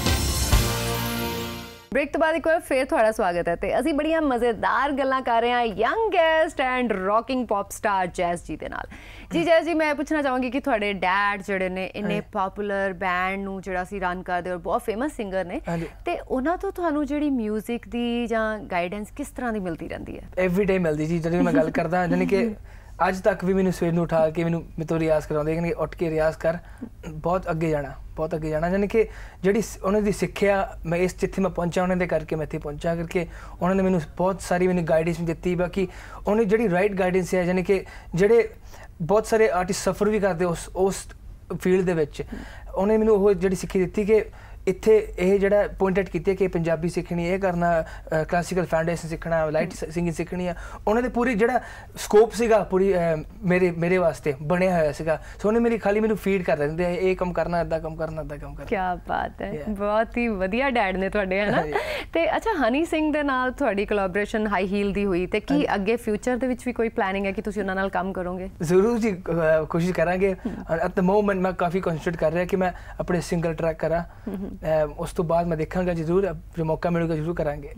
ਬ੍ਰੇਕ ਤੋਂ ਬਾਅਦ ਇੱਕ ਵਾਰ ਫੇਰ ਤੁਹਾਡਾ ਸਵਾਗਤ ਹੈ ਤੇ ਅਸੀਂ ਬੜੀਆਂ ਮਜ਼ੇਦਾਰ ਗੱਲਾਂ ਕਰ ਰਹੇ ਹਾਂ youngest and rocking pop star Jazz ji ਦੇ ਨਾਲ ਜੀ ਜੈਜ਼ ਜੀ ਮੈਂ ਪੁੱਛਣਾ ਚਾਹਾਂਗੀ ਕਿ ਤੁਹਾਡੇ ਡੈਡ ਜਿਹੜੇ ਨੇ ਇੰਨੇ ਪਪੂਲਰ ਬੈਂਡ ਨੂੰ ਜਿਹੜਾ ਸੀ ਰਨ ਕਰਦੇ ਔਰ ਬਹੁਤ ਫੇਮਸ ਸਿੰਗਰ ਨੇ ਤੇ ਉਹਨਾਂ ਤੋਂ ਤੁਹਾਨੂੰ ਜਿਹੜੀ 뮤직 ਦੀ ਜਾਂ ਗਾਈਡੈਂਸ ਕਿਸ ਤਰ੍ਹਾਂ ਦੀ ਮਿਲਦੀ ਰਹਿੰਦੀ ਹੈ ਐਵਰੀ ਡੇ ਮਿਲਦੀ ਜੀ ਜਦੋਂ ਮੈਂ ਗੱਲ ਕਰਦਾ ਜਾਨੀ ਕਿ ਅੱਜ ਤੱਕ ਵੀ ਮੈਨੂੰ ਸਵੇਰ ਨੂੰ ਉਠਾ ਕੇ ਮੇਰੇ ਤੋਂ ਰਿਆਜ਼ ਕਰਾਉਂਦੇ ਕਿ ਉੱਠ ਕੇ ਰਿਆਜ਼ ਕਰ ਬਹੁਤ ਅੱਗੇ ਜਾਣਾ ਜਾਨੀ ਕਿ ਜਿਹੜੀ ਉਹਨਾਂ ਦੀ ਸਿੱਖਿਆ ਮੈਂ ਇਸ ਜਿੱਥੇ ਮੈਂ ਪਹੁੰਚਾ ਉਹਨਾਂ ਦੇ ਕਰਕੇ ਮੈਂ ਇੱਥੇ ਪਹੁੰਚਾ ਕਰਕੇ ਉਹਨਾਂ ਨੇ ਮੈਨੂੰ ਬਹੁਤ ਸਾਰੀ ਮੈਨੂੰ ਗਾਈਡੈਂਸ ਦਿੱਤੀ ਬਾਕੀ ਉਹਨੇ ਜਿਹੜੀ ਰਾਈਟ ਗਾਈਡੈਂਸ ਹੈ ਜਾਨੀ ਕਿ ਜਿਹੜੇ ਬਹੁਤ ਸਾਰੇ ਆਰਟਿਸਟ ਸਫਰ ਵੀ ਕਰਦੇ ਉਸ ਫੀਲਡ ਦੇ ਵਿੱਚ ਉਹਨੇ ਮੈਨੂੰ ਉਹ ਜਿਹੜੀ ਸਿੱਖਿਆ ਦਿੱਤੀ ਕਿ ਇੱਥੇ ਇਹ ਜਿਹੜਾ ਪੁਆਇੰਟ ਆਊਟ ਕੀਤੀ ਕਿ ਪੰਜਾਬੀ ਸਿੱਖਣੀ ਇਹ ਕਰਨਾ ਕਲਾਸੀਕਲ ਫਾਊਂਡੇਸ਼ਨ ਸਿੱਖਣਾ ਲਾਈਟ ਸਿੰਗਿੰਗ ਸਿੱਖਣੀ ਆ ਉਹਨਾਂ ਦੇ ਪੂਰੀ ਜਿਹੜਾ ਸਕੋਪ ਸੀਗਾ ਪੂਰੀ ਮੇਰੇ ਵਾਸਤੇ ਬਣਿਆ ਹੋਇਆ ਸੀਗਾ ਸੋ ਉਹਨੇ ਮੈਨੂੰ ਫੀਡ ਕਰ ਦਿੰਦੇ ਇਹ ਕੰਮ ਕਰਨਾ ਇੱਦਾਂ ਕੰਮ ਕਰਨਾ ਕੀ ਬਾਤ ਹੈ ਬਹੁਤ ਹੀ ਵਧੀਆ ਡੈਡ ਨੇ ਤੁਹਾਡੇ ਹੈ ਨਾ ਤੇ ਅੱਛਾ ਹਨੀ ਸਿੰਘ ਦੇ ਨਾਲ ਤੁਹਾਡੀ ਕੋਲੈਬੋਰੇਸ਼ਨ ਹਾਈ ਹੀਲ ਦੀ ਹੋਈ ਤੇ ਕੀ ਅੱਗੇ ਫਿਊਚਰ ਦੇ ਵਿੱਚ ਵੀ ਕੋਈ ਪਲੈਨਿੰਗ ਹੈ ਕਿ ਤੁਸੀਂ ਉਹਨਾਂ ਨਾਲ ਕੰਮ ਕਰੋਗੇ ਜ਼ਰੂਰ ਜੀ ਕੋਸ਼ਿਸ਼ ਕਰਾਂਗੇ ਐਟ ਦ ਮੋਮੈਂਟ ਮੈਂ ਕਾਫੀ ਕੰਸੈਂਟਰੇਟ ਕਰ ਰਿਹਾ ਕਿ ਮੈਂ ਆਪਣੇ ਸਿੰਗਲ ਟਰੈਕ ਕਰਾਂ ਉਸ ਤੋਂ ਬਾਅਦ ਮੈਂ ਦੇਖਾਂਗਾ ਜ਼ਰੂਰ ਜੇ ਮੌਕਾ ਮਿਲੂਗਾ ਜ਼ਰੂਰ ਕਰਾਂਗੇ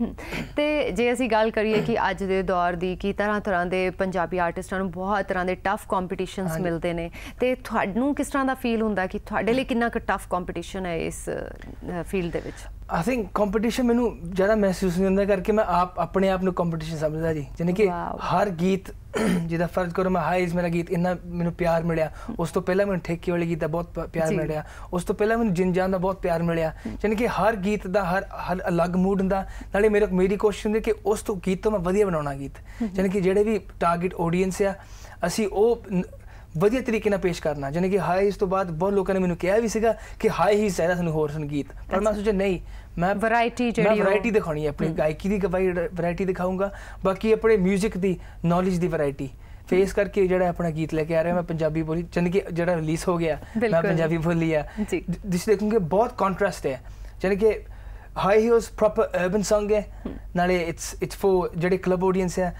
ਤੇ ਜੇ ਅਸੀਂ ਗੱਲ ਕਰੀਏ ਕਿ ਅੱਜ ਦੇ ਦੌਰ ਦੀ ਕਿ ਤਰ੍ਹਾਂ ਦੇ ਪੰਜਾਬੀ ਆਰਟਿਸਟਾਂ ਨੂੰ ਬਹੁਤ ਤਰ੍ਹਾਂ ਦੇ ਟਫ ਕੰਪੀਟੀਸ਼ਨਸ ਮਿਲਦੇ ਨੇ ਤੇ ਤੁਹਾਨੂੰ ਕਿਸ ਤਰ੍ਹਾਂ ਦਾ ਫੀਲ ਹੁੰਦਾ ਕਿ ਤੁਹਾਡੇ ਲਈ ਕਿੰਨਾ ਕੁ ਟਫ ਕੰਪੀਟੀਸ਼ਨ ਹੈ ਇਸ ਫੀਲਡ ਦੇ ਵਿੱਚ ਆਈ ਥਿੰਕ ਕੰਪੀਟੀਸ਼ਨ ਮੈਨੂੰ ਜ਼ਿਆਦਾ ਮਹਿਸੂਸ ਨਹੀਂ ਹੁੰਦਾ ਕਰਕੇ ਮੈਂ ਆਪਣੇ ਆਪ ਨੂੰ ਕੰਪੀਟੀਸ਼ਨ ਸਮਝਦਾ ਜੀ ਜਾਨੀ ਕਿ ਹਰ ਗੀਤ ਜਿਹਦਾ ਫਰਜ਼ ਕਰੋ ਮੈਂ ਹਾਈਜ਼ ਮੇਰਾ ਗੀਤ ਇੰਨਾ ਮੈਨੂੰ ਪਿਆਰ ਮਿਲਿਆ ਉਸ ਤੋਂ ਪਹਿਲਾਂ ਮੈਨੂੰ ਠੇਕੇ ਵਾਲੇ ਗੀਤ ਦਾ ਬਹੁਤ ਪਿਆਰ ਮਿਲਿਆ ਉਸ ਤੋਂ ਪਹਿਲਾਂ ਮੈਨੂੰ ਜਿੰਨ ਜਾਨ ਦਾ ਬਹੁਤ ਪਿਆਰ ਮਿਲਿਆ ਜਾਨੀ ਕਿ ਹਰ ਗੀਤ ਦਾ ਹਰ ਅਲੱਗ ਮੂਡ ਹੁੰਦਾ ਨਾਲੇ ਮੇਰੀ ਕੋਸ਼ਿਸ਼ ਹੁੰਦੀ ਕਿ ਉਸ ਤੋਂ ਗੀਤ ਤੋਂ ਮੈਂ ਵਧੀਆ ਬਣਾਉਣਾ ਗੀਤ ਜਾਨੀ ਕਿ ਜਿਹੜੇ ਵੀ ਟਾਰਗੇਟ ਆਡੀਅנס ਆ ਅਸੀਂ ਉਹ ਵਧੀਆ ਤਰੀਕੇ ਨਾਲ ਪੇਸ਼ ਕਰਨਾ ਜਾਨੀ ਕਿ ਹਾਈ ਤੋਂ ਬਾਅਦ ਬਹੁਤ ਲੋਕਾਂ ਨੇ ਮੈਨੂੰ ਕਿਹਾ ਵੀ ਸੀਗਾ ਕਿ ਹਾਈ ਹੀ ਚਾਹੀਦਾ ਸਾਨੂੰ ਹੋਰ ਸੰਗੀਤ ਪਰ ਮੈਂ ਸੋਚਿਆ ਨਹੀਂ ਮੈਂ ਵੈਰਾਈਟੀ ਦਿਖਾਉਣੀ ਹੈ ਆਪਣੀ ਗਾਇਕੀ ਦੀ ਵੈਰਾਈਟੀ ਦਿਖਾਊਂਗਾ ਬਾਕੀ ਆਪਣੇ 뮤직 ਦੀ ਨੌਲੇਜ ਦੀ ਵੈਰਾਈਟੀ ਫੇਸ ਕਰਕੇ ਜਿਹੜਾ ਆਪਣਾ ਗੀਤ ਲੈ ਕੇ ਆ ਰਿਹਾ ਮੈਂ ਪੰਜਾਬੀ ਬੋਲੀ ਜਾਨੀ ਕਿ ਜਿਹੜਾ ਰਿਲੀਜ਼ ਹੋ ਗਿਆ ਮੈਂ ਪੰਜਾਬੀ ਬੋਲੀ ਆ ਜਿਸ ਦੇਖੋਗੇ ਬਹੁਤ ਕੰਟਰਾਸਟ ਹੈ ਜਾਨੀ ਕਿ high heels proper urban Song ਹੈ ਨਾਲੇ ਇਟਸ ਫॉर ਜਿਹੜੇ ਕਲੱਬ ਆਡੀਅנס ਹੈ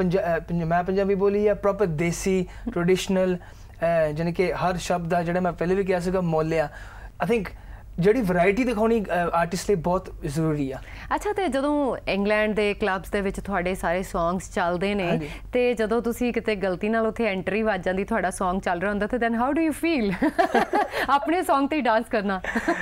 ਨਾ ਮੈਂ ਪੰਜਾਬੀ ਬੋਲੀ ਆ ਪ੍ਰੋਪਰ ਦੇਸੀ ਟ੍ਰੈਡੀਸ਼ਨਲ ਜਾਨੀ ਕਿ ਹਰ ਸ਼ਬਦ ਦਾ ਜਿਹੜਾ ਮੈਂ ਪਹਿਲੇ ਵੀ ਕਿਹਾ ਸੀਗਾ ਮੋਲਿਆ ਆਈ ਥਿੰਕ ਜਿਹੜੀ ਵੈਰਾਈਟੀ ਦਿਖਾਉਣੀ ਆਰਟਿਸਟ ਲਈ ਬਹੁਤ ਜ਼ਰੂਰੀ ਆ ਅੱਛਾ ਤੇ ਜਦੋਂ ਇੰਗਲੈਂਡ ਦੇ ਕਲੱਬਸ ਦੇ ਵਿੱਚ ਤੁਹਾਡੇ ਸਾਰੇ ਸੌਂਗਸ ਚੱਲਦੇ ਨੇ ਤੇ ਜਦੋਂ ਤੁਸੀਂ ਕਿਤੇ ਗਲਤੀ ਨਾਲ ਉੱਥੇ ਐਂਟਰੀ ਵੱਜ ਜਾਂਦੀ ਤੁਹਾਡਾ ਸੌਂਗ ਚੱਲ ਰਿਹਾ ਹੁੰਦਾ ਤੇ then how do you feel ਆਪਣੇ ਸੌਂਗ ਤੇ ਡਾਂਸ ਕਰਨਾ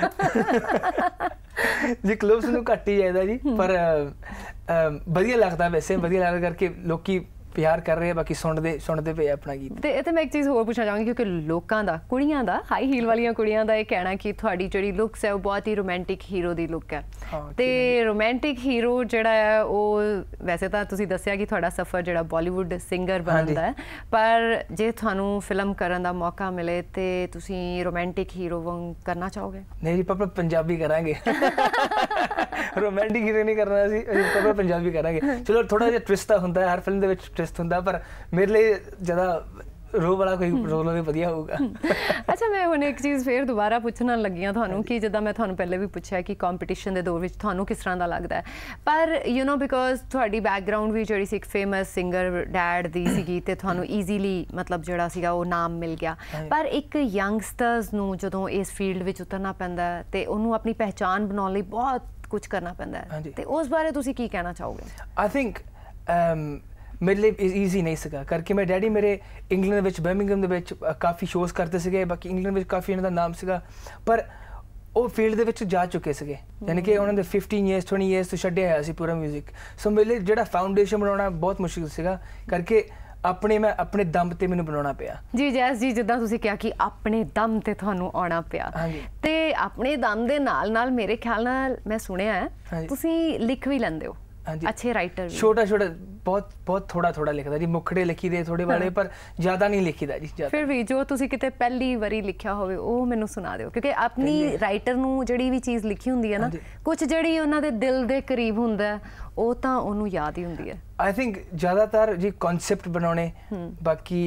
ਜੀ ਕਲੱਬਸ ਨੂੰ ਘੱਟ ਹੀ ਜਾਇਦਾ ਜੀ ਪਰ ਵਧੀਆ ਲੱਗਦਾ ਵੈਸੇ ਵਧੀਆ ਲੱਗਦਾ ਕਰਕੇ ਲੋਕੀ ਪਿਆਰ ਕਰ ਰਹੇ ਬਾਕੀ ਸੁਣਦੇ ਪਏ ਆਪਣਾ ਗੀਤ ਤੇ ਇੱਥੇ ਮੈਂ ਇੱਕ ਚੀਜ਼ ਹੋਰ ਪੁੱਛਣਾ ਚਾਹਾਂਗੀ ਕਿਉਂਕਿ ਲੋਕਾਂ ਦਾ ਕੁੜੀਆਂ ਦਾ ਹਾਈ ਹੀਲ ਵਾਲੀਆਂ ਕੁੜੀਆਂ ਦਾ ਇਹ ਕਹਿਣਾ ਕਿ ਤੁਹਾਡੀ ਜਿਹੜੀ ਲੁੱਕਸ ਹੈ ਉਹ ਬਹੁਤ ਹੀ ਰੋਮਾਂਟਿਕ ਹੀਰੋ ਦੀ ਲੁੱਕ ਹੈ ਤੇ ਰੋਮਾਂਟਿਕ ਹੀਰੋ ਜਿਹੜਾ ਹੈ ਉਹ ਵੈਸੇ ਤਾਂ ਤੁਸੀਂ ਦੱਸਿਆ ਕਿ ਤੁਹਾਡਾ ਸਫ਼ਰ ਜਿਹੜਾ ਬਾਲੀਵੁੱਡ ਸਿੰਗਰ ਬਣਨ ਦਾ ਹੈ ਪਰ ਜੇ ਤੁਹਾਨੂੰ ਫਿਲਮ ਕਰਨ ਦਾ ਮੌਕਾ ਮਿਲੇ ਤੇ ਤੁਸੀਂ ਰੋਮਾਂਟਿਕ ਹੀਰੋ ਵਾਂਗ ਕਰਨਾ ਚਾਹੋਗੇ ਨਹੀਂ ਜੀ ਪਾਪਾ ਪੰਜਾਬੀ ਕਰਾਂਗੇ ਰੋਮਾਂਟਿਕ ਹੀਰੋ ਨਹੀਂ ਕਰਨਾ ਸੀ ਪਾਪਾ ਪੰਜਾਬੀ ਕਰਾਂਗੇ ਚਲੋ ਥੋੜਾ ਜਿਹਾ ਟਵਿਸਟ ਤਾਂ ਹੁੰਦਾ ਹਰ ਫਿਲਮ ਦੇ ਵਿੱਚ ਟਵਿਸਟ ਹੁੰਦਾ ਪਰ ਮੇਰੇ ਲਈ ਜ਼ਿਆਦਾ ਰੋ ਵਾਲਾ ਕੋਈ ਰੋਲ ਹੋਵੇ ਵਧੀਆ ਹੋਊਗਾ। ਅੱਛਾ, ਮੈਂ ਹੁਣ ਇੱਕ ਚੀਜ਼ ਫੇਰ ਦੁਬਾਰਾ ਪੁੱਛਣ ਲੱਗੀਆਂ ਤੁਹਾਨੂੰ ਕਿ ਜਿੱਦਾਂ ਮੈਂ ਤੁਹਾਨੂੰ ਪਹਿਲੇ ਵੀ ਪੁੱਛਿਆ ਕਿ ਕੰਪੀਟੀਸ਼ਨ ਦੇ ਦੌਰ ਵਿੱਚ ਤੁਹਾਨੂੰ ਕਿਸ ਤਰ੍ਹਾਂ ਦਾ ਲੱਗਦਾ ਹੈ, ਪਰ ਯੂ ਨੋ ਬਿਕੋਜ਼ ਤੁਹਾਡੀ ਬੈਕਗਰਾਉਂਡ ਵੀ ਜਿਹੜੀ ਸੀ ਇੱਕ ਫੇਮਸ ਸਿੰਗਰ ਡੈਡ ਦੀ ਸੀਗੀ ਤੇ ਤੁਹਾਨੂੰ ਈਜ਼ੀਲੀ ਮਤਲਬ ਜਿਹੜਾ ਸੀਗਾ ਉਹ ਨਾਮ ਮਿਲ ਗਿਆ, ਪਰ ਇੱਕ ਯੰਗਸਟਰਸ ਨੂੰ ਜਦੋਂ ਇਸ ਫੀਲਡ ਵਿੱਚ ਉਤਰਨਾ ਪੈਂਦਾ ਹੈ ਤੇ ਉਹਨੂੰ ਆਪਣੀ ਪਹਿਚਾਣ ਬਣਾਉਣ ਲਈ ਬਹੁਤ ਕੁਝ ਕਰਨਾ ਪੈਂਦਾ ਹੈ, ਤੇ ਉਸ ਬਾਰੇ ਤੁਸੀਂ ਕੀ ਕਹਿਣਾ ਚਾਹੋਗੇ? ਆਈ ਥਿੰਕ ਮੇਰੇ ਲਈ ਈਜ਼ੀ ਨਹੀਂ ਸੀਗਾ ਕਰਕੇ ਮੇਰੇ ਡੈਡੀ ਮੇਰੇ ਇੰਗਲੈਂਡ ਵਿੱਚ ਬਰਮਿੰਗਮ ਦੇ ਵਿੱਚ ਕਾਫੀ ਸ਼ੋਜ਼ ਕਰਦੇ ਸੀਗੇ, ਬਾਕੀ ਇੰਗਲੈਂਡ ਵਿੱਚ ਕਾਫੀ ਇਹਨਾਂ ਦਾ ਨਾਮ ਸੀਗਾ, ਪਰ ਉਹ ਫੀਲਡ ਦੇ ਵਿੱਚ ਜਾ ਚੁੱਕੇ ਸੀਗੇ, ਯਾਨੀ ਕਿ ਉਹਨਾਂ ਦੇ 15 years 20 years ਤੋਂ ਛੱਡਿਆ ਹੋਇਆ ਸੀ ਪੂਰਾ ਮਿਊਜ਼ਿਕ। ਸੋ ਮੇਰੇ ਲਈ ਜਿਹੜਾ ਫਾਊਂਡੇਸ਼ਨ ਬਣਾਉਣਾ ਬਹੁਤ ਮੁਸ਼ਕਿਲ ਸੀਗਾ ਕਰਕੇ ਆਪਣੇ ਦਮ ਤੇ ਮੈਨੂੰ ਬਣਾਉਣਾ ਪਿਆ। ਜੀ ਜੈਸ ਜੀ, ਜਿੱਦਾਂ ਤੁਸੀਂ ਕਿਹਾ ਕਿ ਆਪਣੇ ਦਮ ਤੇ ਤੁਹਾਨੂੰ ਆਉਣਾ ਪਿਆ, ਤੇ ਆਪਣੇ ਦਮ ਦੇ ਨਾਲ ਨਾਲ ਮੇਰੇ ਖਿਆਲ ਨਾਲ ਮੈਂ ਸੁਣਿਆ ਹੈ ਤੁਸੀਂ ਲਿਖ ਵੀ ਲੈਂਦੇ ਹੋ, ਅੱਛੇ ਰਾਈਟਰ ਵੀ। ਛੋਟਾ ਬਹੁਤ ਥੋੜਾ ਲਿਖਦਾ ਜੀ, ਮੁਖੜੇ ਲਿਖੀਦੇ ਥੋੜੇ ਵਾਲੇ, ਪਰ ਜ਼ਿਆਦਾ ਨਹੀਂ ਲਿਖੀਦਾ ਜੀ। ਫਿਰ ਵੀ ਜੋ ਤੁਸੀਂ ਕਿਤੇ ਪਹਿਲੀ ਵਾਰੀ ਲਿਖਿਆ ਹੋਵੇ ਉਹ ਮੈਨੂੰ ਸੁਣਾ ਦਿਓ, ਕਿਉਂਕਿ ਆਪਣੀ ਰਾਈਟਰ ਨੂੰ ਜਿਹੜੀ ਵੀ ਚੀਜ਼ ਲਿਖੀ ਹੁੰਦੀ ਹੈ ਨਾ, ਕੁਝ ਜਿਹੜੀ ਉਹਨਾਂ ਦੇ ਦਿਲ ਦੇ ਕਰੀਬ ਹੁੰਦਾ ਉਹ ਤਾਂ ਉਹਨੂੰ ਯਾਦ ਹੀ ਹੁੰਦੀ ਹੈ। ਆਈ ਥਿੰਕ ਜ਼ਿਆਦਾਤਰ ਜੀ ਕਨਸੈਪਟ ਬਣਾਉਣੇ, ਬਾਕੀ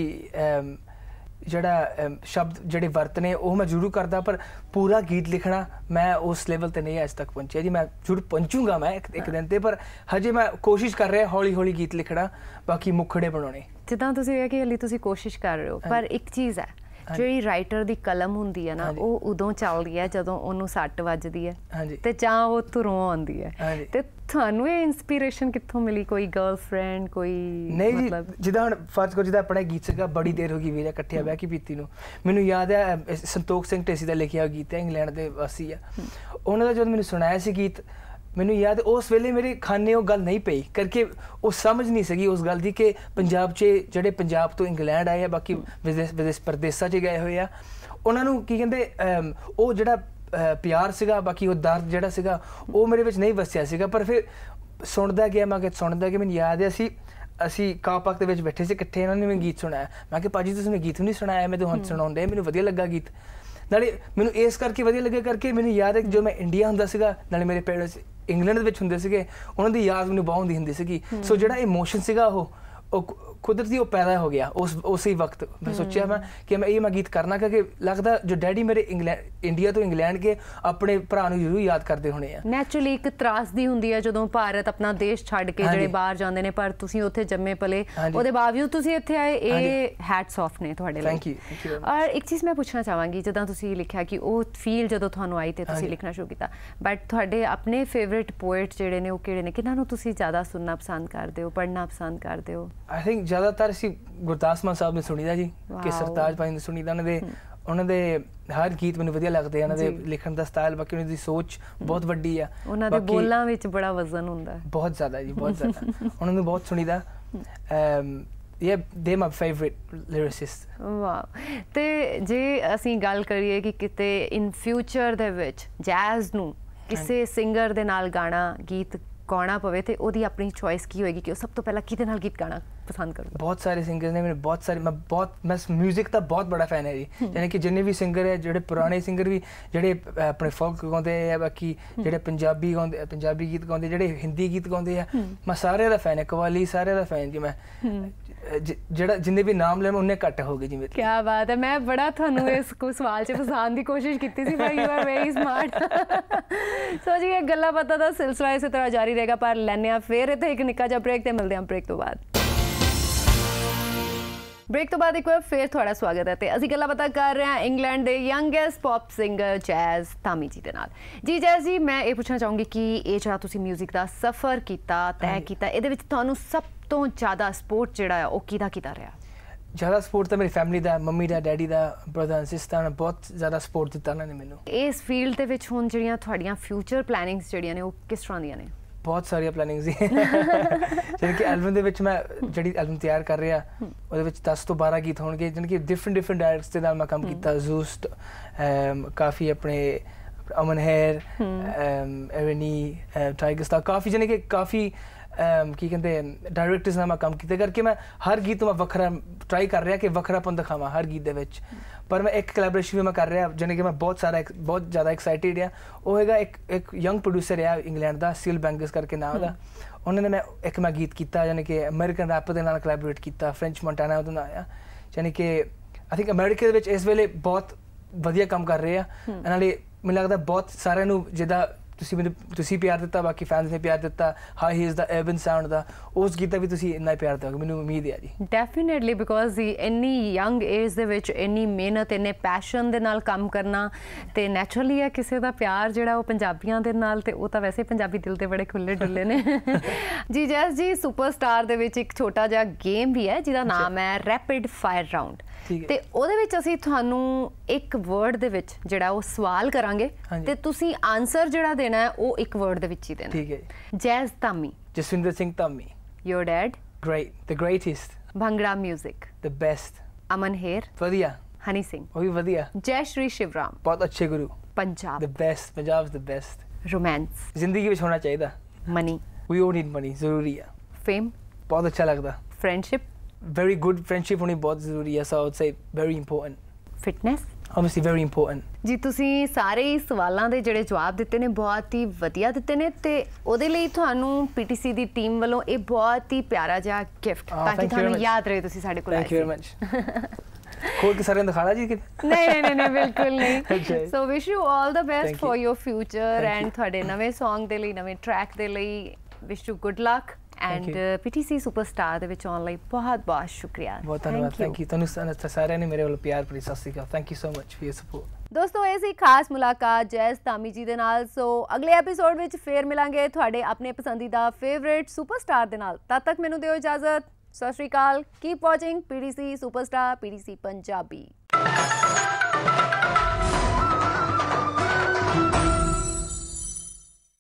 ਜਿਹੜਾ ਸ਼ਬਦ ਜਿਹੜੇ ਵਰਤਨੇ ਉਹ ਮੈਂ ਜ਼ਰੂਰ ਕਰਦਾ, ਪਰ ਪੂਰਾ ਗੀਤ ਲਿਖਣਾ ਮੈਂ ਉਸ ਲੈਵਲ ਤੇ ਨਹੀਂ ਅੱਜ ਤੱਕ ਪਹੁੰਚਿਆ ਜੀ। ਮੈਂ ਜ਼ਰੂਰ ਪਹੁੰਚੂਗਾ ਮੈਂ ਇੱਕ ਦਿਨ ਤੇ, ਪਰ ਹਜੇ ਮੈਂ ਕੋਸ਼ਿਸ਼ ਕਰ ਰਿਹਾ ਹੌਲੀ ਗੀਤ ਲਿਖਣਾ, ਬਾਕੀ ਮੁਖੜੇ ਬਣਾਉਣੇ। ਜਿੱਦਾਂ ਤੁਸੀਂ ਇਹ ਕਿ ਹਾਲੇ ਤੁਸੀਂ ਕੋਸ਼ਿਸ਼ ਕਰ ਰਹੇ ਹੋ, ਪਰ ਇੱਕ ਚੀਜ਼ ਹੈ ਜਿਹੜੀ ਰਾਈਟਰ ਦੀ ਕਲਮ ਹੁੰਦੀ ਹੈ ਨਾ, ਉਹ ਉਦੋਂ ਚੱਲਦੀ ਹੈ ਜਦੋਂ ਉਹਨੂੰ ਸੱਟ ਵੱਜਦੀ ਹੈ ਤੇ ਜਾਂ ਉਹ ਧੁਰੋਂ ਆਉਂਦੀ ਹੈ। ਤੇ ਤੁਹਾਨੂੰ ਇਹ ਇਨਸਪੀਰੇਸ਼ਨ ਕਿੱਥੋਂ ਮਿਲੀ? ਕੋਈ ਗਰਲਫ੍ਰੈਂਡ, ਕੋਈ? ਨਹੀਂ ਜੀ, ਜਿੱਦਾਂ ਹੁਣ ਫਰਜ਼ ਕਰੋ ਜਿੱਦਾਂ ਆਪਣਾ ਗੀਤ ਸੀਗਾ ਬੜੀ ਦੇਰ ਹੋ ਗਈ ਵੀਰੇ ਇਕੱਠਿਆਂ ਬਹਿ ਕੇ ਪੀਤੀ ਨੂੰ, ਮੈਨੂੰ ਯਾਦ ਹੈ ਸੰਤੋਖ ਸਿੰਘ ਢੇਸੀ ਦਾ ਲਿਖਿਆ ਗੀਤ ਹੈ, ਇੰਗਲੈਂਡ ਦੇ ਵਾਸੀ ਆ, ਉਹਨਾਂ ਦਾ ਜਦੋਂ ਮੈਨੂੰ ਸੁਣਾਇਆ ਸੀ ਗੀਤ, ਮੈਨੂੰ ਯਾਦ ਉਸ ਵੇਲੇ ਮੇਰੇ ਖਾਨੇ ਉਹ ਗੱਲ ਨਹੀਂ ਪਈ ਕਰਕੇ ਉਹ ਸਮਝ ਨਹੀਂ ਸਕੀ ਉਸ ਗੱਲ ਦੀ ਕਿ ਪੰਜਾਬ 'ਚ ਜਿਹੜੇ ਪੰਜਾਬ ਤੋਂ ਇੰਗਲੈਂਡ ਆਏ ਆ, ਬਾਕੀ ਪ੍ਰਦੇਸ਼ਾਂ 'ਚ ਗਏ ਹੋਏ ਆ, ਉਹਨਾਂ ਨੂੰ ਕੀ ਕਹਿੰਦੇ ਉਹ ਜਿਹੜਾ ਪਿਆਰ ਸੀਗਾ, ਬਾਕੀ ਉਹ ਦਰਦ ਜਿਹੜਾ ਸੀਗਾ ਉਹ ਮੇਰੇ ਵਿੱਚ ਨਹੀਂ ਵਸਿਆ ਸੀਗਾ। ਪਰ ਫਿਰ ਸੁਣਦਾ ਗਿਆ ਮੈਨੂੰ ਯਾਦ ਹੈ ਅਸੀਂ ਕਾਰ ਪਾਰਕ ਦੇ ਵਿੱਚ ਬੈਠੇ ਸੀ ਇਕੱਠੇ, ਇਹਨਾਂ ਨੇ ਮੈਨੂੰ ਗੀਤ ਸੁਣਾਇਆ, ਮੈਂ ਕਿਹਾ ਭਾਜੀ ਤੁਸੀਂ ਗੀਤ ਨਹੀਂ ਸੁਣਾਇਆ, ਮੈਂ ਤੁਹਾਨੂੰ ਸੁਣਾਉਂਦੇ, ਮੈਨੂੰ ਵਧੀਆ ਲੱਗਾ ਗੀਤ, ਨਾਲੇ ਮੈਨੂੰ ਇਸ ਕਰਕੇ ਵਧੀਆ ਲੱਗਿਆ ਕਰਕੇ ਮੈਨੂੰ ਯਾਦ ਹੈ ਜੋ ਮੈਂ ਇੰਡੀਆ ਹੁੰਦਾ ਸੀਗਾ, ਨਾਲੇ ਮੇਰੇ ਪੇਰੈਂਟਸ ਇੰਗਲੈਂਡ ਦੇ ਵਿੱਚ ਹੁੰਦੇ ਸੀਗੇ, ਉਹਨਾਂ ਦੀ ਯਾਦ ਮੈਨੂੰ ਬਹੁਤ ਹੁੰਦੀ ਸੀਗੀ। ਸੋ ਜਿਹੜਾ ਇਮੋਸ਼ਨ ਸੀਗਾ ਉਹ ਕੁਦਰਤੀ ਉਹ ਪੈਦਾ ਹੋ ਗਿਆ ਉਸੇ ਵਕਤ। ਮੈਂ ਸੋਚਿਆ ਕਿ ਮੈਂ ਗੀਤ ਕਰਨਾ ਕਿਉਂਕਿ ਲੱਗਦਾ ਜੋ ਡੈਡੀ ਮੇਰੇ ਇੰਡੀਆ ਤੋਂ ਇੰਗਲੈਂਡ ਕੇ ਆਪਣੇ ਭਰਾ ਨੂੰ ਜ਼ਰੂਰ ਯਾਦ ਕਰਦੇ ਹੋਣੇ ਆ। ਨੈਚੁਰਲੀ ਇੱਕ ਤਰਾਸਦੀ ਹੁੰਦੀ ਹੈ ਜਦੋਂ ਭਾਰਤ ਆਪਣਾ ਦੇਸ਼ ਛੱਡ ਕੇ ਜਿਹੜੇ ਬਾਹਰ ਜਾਂਦੇ ਨੇ, ਪਰ ਤੁਸੀਂ ਉੱਥੇ ਜੰਮੇ ਪਲੇ, ਉਹਦੇ ਬਾਵਜੂਦ ਤੁਸੀਂ ਇੱਥੇ ਆਏ, ਇਹ ਹੈਟਸ ਆਫ ਨੇ ਤੁਹਾਡੇ ਲਈ। Thank you. ਔਰ ਇੱਕ ਚੀਜ਼ ਮੈਂ ਪੁੱਛਣਾ ਚਾਹਾਂਗੀ, ਜਿੱਦਾਂ ਤੁਸੀਂ ਲਿਖਿਆ ਕਿ ਉਹ ਫੀਲ ਜਦੋਂ ਤੁਹਾਨੂੰ ਆਈ ਤੇ ਤੁਸੀਂ ਲਿਖਣਾ ਸ਼ੁਰੂ ਕੀਤਾ, ਬਟ ਤੁਹਾਡੇ ਆਪਣੇ ਫੇਵਰੇਟ ਪੋਇਟ ਜਿਹੜੇ ਨੇ ਉਹ ਕਿਹੜੇ ਨੇ? ਕਿਹਨਾਂ ਨੂੰ ਤੁਸੀਂ ਜ਼ਿਆਦਾ ਸੁਣਨਾ ਪਸੰਦ ਕਰਦੇ ਹੋ, ਪੜ੍ਹਨਾ ਪਸੰਦ ਕਰਦੇ ਹੋ? ਆਈ ਥਿੰਕ ਜ਼ਿਆਦਾਤਰ ਅਸੀਂ ਗੁਰਦਾਸ ਮਾਨ ਸਾਹਿਬ ਨੇ ਸੁਣੀਦਾ ਜੀ, ਕਿ ਸਰਤਾਜ ਭਾਈ ਨੇ ਸੁਣੀਦਾ, ਉਹਨਾਂ ਦੇ ਹਰ ਗੀਤ ਮੈਨੂੰ ਵਧੀਆ ਲੱਗਦੇ ਆ, ਉਹਨਾਂ ਦੇ ਲਿਖਣ ਦਾ ਸਟਾਈਲ, ਬਾਕੀ ਉਹਨਾਂ ਦੀ ਸੋਚ ਬਹੁਤ ਵੱਡੀ ਆ, ਉਹਨਾਂ ਦੇ ਬੋਲਾਂ ਵਿੱਚ ਬੜਾ ਵਜ਼ਨ ਹੁੰਦਾ, ਬਹੁਤ ਜ਼ਿਆਦਾ ਜੀ, ਬਹੁਤ ਜ਼ਿਆਦਾ। ਉਹਨਾਂ ਨੂੰ ਬਹੁਤ ਸੁਣੀਦਾ। they my favorite lyricist। ਵਾਹ। ਤੇ ਜੇ ਅਸੀਂ ਗੱਲ ਕਰੀਏ ਕਿ ਕਿਤੇ ਇਨ ਫਿਊਚਰ ਦੇ ਵਿੱਚ ਜੈਜ਼ ਨੂੰ ਕਿਸੇ ਸਿੰਗਰ ਦੇ ਨਾਲ ਗੀਤ ਗਾਉਣਾ ਪਵੇ ਤੇ ਉਹਦੀ ਆਪਣੀ ਚੋਇਸ ਕੀ ਹੋਏਗੀ ਕਿ ਉਹ ਸਭ ਤੋਂ ਪਹਿਲਾਂ ਕਿਹਦੇ ਨਾਲ ਗੀਤ ਗਾਣਾ ਪਸੰਦ ਕਰੂਗਾ? ਬਹੁਤ ਸਾਰੇ ਸਿੰਗਰਸ ਨੇ, ਮੈਂ ਮਿਊਜ਼ਿਕ ਦਾ ਬਹੁਤ ਬੜਾ ਫੈਨ ਹੈ ਜੀ, ਯਾਨੀ ਕਿ ਜਿੰਨੇ ਵੀ ਸਿੰਗਰ ਹੈ, ਜਿਹੜੇ ਪੁਰਾਣੇ ਸਿੰਗਰ ਵੀ ਜਿਹੜੇ ਆਪਣੇ ਫੋਕ ਗਾਉਂਦੇ ਆ, ਬਾਕੀ ਜਿਹੜੇ ਪੰਜਾਬੀ ਗੀਤ ਗਾਉਂਦੇ, ਜਿਹੜੇ ਹਿੰਦੀ ਗੀਤ ਗਾਉਂਦੇ ਆ, ਮੈਂ ਸਾਰਿਆਂ ਦਾ ਫੈਨ ਹੈ, ਕਵਾਲੀ ਸਾਰਿਆਂ ਦਾ ਫੈਨ ਜੀ। ਮੈਂ ਜਿਹੜਾ ਜਿੰਨੇ ਵੀ ਨਾਮ ਲੈਣ ਉਹਨੇ ਘੱਟ ਹੋ ਗਏ ਜੀ ਮੇਰੇ। ਕੀ ਬਾਤ ਹੈ। ਮੈਂ ਬੜਾ ਤੁਹਾਨੂੰ ਇਸ ਸਵਾਲ 'ਚ ਫਸਾਉਣ ਦੀ ਕੋਸ਼ਿਸ਼ ਕੀਤੀ ਸੀ, ਪਰ you are very smart. So ਜੀ, ਇਹ ਗੱਲਾਂ ਬਾਤਾਂ ਦਾ ਸਿਲਸਿਲਾ ਇਸੇ ਤਰ੍ਹਾਂ ਜਾਰੀ ਰਹੇਗਾ, ਪਰ ਲੈਂਦੇ ਹਾਂ ਫਿਰ ਇੱਥੇ ਇੱਕ ਨਿੱਕਾ ਜਿਹਾ ਬ੍ਰੇਕ ਤੇ ਮਿਲਦੇ ਹਾਂ ਬ੍ਰੇਕ ਤੋਂ ਬਾਅਦ। ਬ੍ਰੇਕ ਤੋਂ ਬਾਅਦ ਇੱਕ ਵਾਰ ਫਿਰ ਤੁਹਾਡਾ ਸਵਾਗਤ ਹੈ ਤੇ ਅਸੀਂ ਗੱਲਾਂ ਬਾਤਾਂ ਕਰ ਰਹੇ ਹਾਂ ਇੰਗਲੈਂਡ ਦੇ youngest pop singer Jaz Dhami ji ਦੇ ਨਾਲ। ਜੀ ਜੈਜ਼ ਜੀ, ਮੈਂ ਇਹ ਪੁੱਛਣਾ ਚਾਹੂੰਗੀ ਕਿ ਇਹ ਜਿਹੜਾ ਤੁਸੀਂ ਮਿਊਜ਼ਿਕ ਦਾ ਸਫ਼ਰ ਕੀਤਾ, ਤੈਅ ਕੀਤਾ, ਇਹਦੇ ਵਿੱਚ ਤੁਹਾਨੂੰ ਸਭ ਤੋਂ ਜ਼ਿਆਦਾ ਸਪੋਰਟ ਜਿਹੜਾ ਹੈ ਉਹ ਕਿਹਦਾ ਰਿਹਾ? ਜ਼ਿਆਦਾ ਸਪੋਰਟ ਤਾਂ ਮੇਰੀ ਫੈਮਿਲੀ ਦਾ, ਮੰਮੀ ਦਾ, ਡੈਡੀ ਦਾ, ਬ੍ਰਦਰ ਐਂਡ ਸਿਸਟਰ ਨੇ ਬਹੁਤ ਜ਼ਿਆਦਾ ਸਪੋਰਟ ਦਿੱਤਾ ਉਹਨਾਂ ਨੇ ਮੈਨੂੰ। ਇਸ ਫੀਲਡ ਦੇ ਵਿੱਚ ਹੁਣ ਜਿਹੜੀਆਂ ਤੁਹਾਡੀਆਂ ਫਿਊਚਰ ਪਲੈਨਿੰਗਸ ਜਿਹੜੀਆਂ ਨੇ ਉਹ ਕਿਸ ਤਰ੍ਹਾਂ ਦੀਆਂ ਨੇ? ਬਹੁਤ ਸਾਰੀਆਂ ਪਲੈਨਿੰਗਸ ਸੀ, ਜਿਵੇਂ ਕਿ ਐਲਬਮ ਦੇ ਵਿੱਚ ਮੈਂ ਜਿਹੜੀ ਐਲਬਮ ਤਿਆਰ ਕਰ ਰਿਹਾ ਉਹਦੇ ਵਿੱਚ 10 ਤੋਂ 12 ਗੀਤ ਹੋਣਗੇ, ਜਿਵੇਂ ਕਿ ਡਿਫਰੈਂਟ ਡਾਇਰੈਕਟਰਸ ਦੇ ਨਾਲ ਮੈਂ ਕੰਮ ਕੀਤਾ, ਜ਼ੂਸਟ, ਕਾਫੀ ਆਪਣੇ ਅਮਨ ਹੈਰ, ਐਵਨੀ, ਟਾਈਗਰ ਸਟਾਰ, ਕਾਫੀ ਜਾਨੀ ਕਿ ਕਾਫੀ ਕੀ ਕਹਿੰਦੇ ਡਾਇਰੈਕਟਰਸ ਨਾਲ ਮੈਂ ਕੰਮ ਕੀਤਾ ਕਰਕੇ ਮੈਂ ਹਰ ਗੀਤ ਨੂੰ ਮੈਂ ਵੱਖਰਾ ਟਰਾਈ ਕਰ ਰਿਹਾ ਕਿ ਵੱਖਰਾਪਨ ਦਿਖਾਵਾਂ ਹਰ ਗੀਤ ਦੇ ਵਿੱਚ। ਪਰ ਮੈਂ ਇੱਕ ਕੋਲੈਬੋਰੇਸ਼ਨ ਵੀ ਮੈਂ ਕਰ ਰਿਹਾ, ਜਾਨੀ ਕਿ ਮੈਂ ਬਹੁਤ ਜ਼ਿਆਦਾ ਐਕਸਾਈਟਿਡ ਆ। ਉਹ ਹੈਗਾ ਇੱਕ ਯੰਗ ਪ੍ਰੋਡਿਊਸਰ ਆ ਇੰਗਲੈਂਡ ਦਾ, ਸੀਲ ਬੈਂਗਸ ਕਰਕੇ ਨਾਮ ਉਹਦਾ, ਉਹਨਾਂ ਨੇ ਮੈਂ ਗੀਤ ਕੀਤਾ, ਜਾਨੀ ਕਿ ਅਮਰੀਕਨ ਰੈਪਰ ਦੇ ਨਾਲ ਕੋਲੈਬੋਰੇਟ ਕੀਤਾ, ਫ੍ਰੈਂਚ ਮੋਂਟਾਨਾ ਉਹਦਾ ਨਾਂ ਆ, ਯਾਨੀ ਕਿ ਆਈ ਥਿੰਕ ਅਮਰੀਕਾ ਦੇ ਵਿੱਚ ਇਸ ਵੇਲੇ ਬਹੁਤ ਵਧੀਆ ਕੰਮ ਕਰ ਰਹੇ ਆ। ਨਾਲੇ ਮੈਨੂੰ ਲੱਗਦਾ ਬਹੁਤ ਸਾਰਿਆਂ ਨੂੰ ਜਿੱਦਾਂ ਤੁਸੀਂ ਪਿਆਰ ਦਿੱਤਾ, ਬਾਕੀ ਫੈਨਸ ਨੇ ਪਿਆਰ ਦਿੱਤਾ, ਹਾਈ ਹੀਜ਼ ਦਾ ਅਰਬਨ ਸਾਊਂਡ ਦਾ, ਉਸ ਗੀਤ ਦਾ ਵੀ ਤੁਸੀਂ ਇੰਨਾ ਪਿਆਰ ਦਿਓਗੇ, ਮੈਨੂੰ ਉਮੀਦ ਹੈ ਜੀ। ਡੈਫੀਨੇਟਲੀ, ਬਿਕੋਜ਼ ਇੰਨੀ ਯੰਗ ਏਜ ਦੇ ਵਿੱਚ ਇੰਨੀ ਮਿਹਨਤ, ਇੰਨੇ ਪੈਸ਼ਨ ਦੇ ਨਾਲ ਕੰਮ ਕਰਨਾ ਤੇ ਨੈਚੁਰਲੀ ਹੈ ਕਿਸੇ ਦਾ ਪਿਆਰ ਜਿਹੜਾ ਉਹ ਪੰਜਾਬੀਆਂ ਦੇ ਨਾਲ, ਤੇ ਉਹ ਤਾਂ ਵੈਸੇ ਪੰਜਾਬੀ ਦਿਲ ਤੇ ਬੜੇ ਖੁੱਲੇ ਡੁੱਲੇ ਨੇ। ਜੀ ਜੈਸ ਜੀ, ਸੁਪਰਸਟਾਰ ਦੇ ਵਿੱਚ ਇੱਕ ਛੋਟਾ ਜਿਹਾ ਗੇਮ ਵੀ ਹੈ ਜਿਹਦਾ ਨਾਮ ਹੈ ਰੈਪਿਡ ਫਾਇਰ ਰਾਊਂਡ, ਤੇ ਉਹਦੇ ਵਿੱਚ ਅਸੀਂ ਤੁਹਾਨੂੰ ਇੱਕ ਵਰਡ ਦੇ ਵਿੱਚ ਜਿਹੜਾ ਉਹ ਸਵਾਲ ਕਰਾਂਗੇ ਤੇ ਤੁਸੀਂ ਆਨਸਰ ਜਿਹੜਾ ਦੇਣਾ ਹੈ ਉਹ ਇੱਕ ਵਰਡ ਦੇ ਵਿੱਚ ਹੀ ਦੇਣਾ। ਠੀਕ ਹੈ। ਜੈਸ Dhami. Jaswinder Singh Dhami. Your dad? Great, the greatest. Bhangra music? The best. ਅਮਨ ਹੇਰ? ਵਧੀਆ। ਹਨੀ ਸਿੰਘ? ਉਹ ਵੀ ਵਧੀਆ। ਜੈ ਸ਼੍ਰੀ ਸ਼ਿਵਰਾਮ? ਬਹੁਤ ਅੱਛੇ ਗੁਰੂ। Punjab? The best. Punjab is the best. Romance? ਜ਼ਿੰਦਗੀ ਵਿੱਚ ਹੋਣਾ ਚਾਹੀਦਾ। Money? We all need money, ਜ਼ਰੂਰੀ ਆ। Fame? ਬਹੁਤ ਅੱਛਾ ਲੱਗਦਾ। Friendship? Very good friendship ਹੋਣੀ ਬਹੁਤ ਜ਼ਰੂਰੀ ਹੈ, so I would say very important. Fitness? Obviously very important. ਜੀ ਤੁਸੀਂ ਸਾਰੇ ਹੀ ਸਵਾਲਾਂ ਦੇ ਜਿਹੜੇ ਜਵਾਬ ਦਿੱਤੇ ਨੇ ਬਹੁਤ ਹੀ ਵਧੀਆ ਦਿੱਤੇ ਨੇ, ਤੇ ਉਹਦੇ ਲਈ ਤੁਹਾਨੂੰ PTC ਦੀ ਟੀਮ ਵੱਲੋਂ ਇਹ ਬਹੁਤ ਹੀ ਪਿਆਰਾ ਜਿਹਾ ਗਿਫਟ, ਤਾਂ ਕਿ ਤੁਹਾਨੂੰ ਯਾਦ ਰਹੇ ਤੁਸੀਂ ਸਾਡੇ ਕੋਲ ਆਏ ਸੀ। Thank you very much. ਖੋਲ ਕੇ ਸਾਰਿਆਂ ਨੂੰ ਦਿਖਾਣਾ ਜੀ? ਨਹੀਂ ਬਿਲਕੁਲ ਨਹੀਂ। So wish you all the best for your future, and ਤੁਹਾਡੇ ਨਵੇਂ Song ਦੇ ਲਈ, ਨਵੇਂ ਟਰੈਕ ਦੇ ਲਈ wish you good luck, and PTC superstar ਦੇ ਵਿੱਚ ਆਉਣ ਲਈ ਬਹੁਤ ਬਹੁਤ ਸ਼ੁਕਰੀਆ। ਬਹੁਤ ਧੰਨਵਾਦ। ਥੈਂਕ ਯੂ ਤੁਹਾਨੂੰ ਸਾਰਿਆਂ ਨੇ ਮੇਰੇ ਵੱਲੋਂ ਪਿਆਰ ਭਰੀ ਸਤਿ ਸ਼੍ਰੀ ਅਕਾਲ। Thank you so much for your support. ਦੋਸਤੋ, ਇਹ ਸੀ ਖਾਸ ਮੁਲਾਕਾਤ ਜੈਸ ਧਾਮੀ ਜੀ ਦੇ ਨਾਲ। ਸੋ ਅਗਲੇ ਐਪੀਸੋਡ ਵਿੱਚ ਫੇਰ ਮਿਲਾਂਗੇ ਤੁਹਾਡੇ ਆਪਣੇ ਪਸੰਦੀਦਾ ਫੇਵਰੇਟ ਸੁਪਰਸਟਾਰ ਦੇ ਨਾਲ। ਤਦ ਤੱਕ ਮੈਨੂੰ ਦਿਓ ਇਜਾਜ਼ਤ। ਸਤਿ ਸ਼੍ਰੀ ਅਕਾਲ। Keep watching PTC superstar, PTC Punjabi.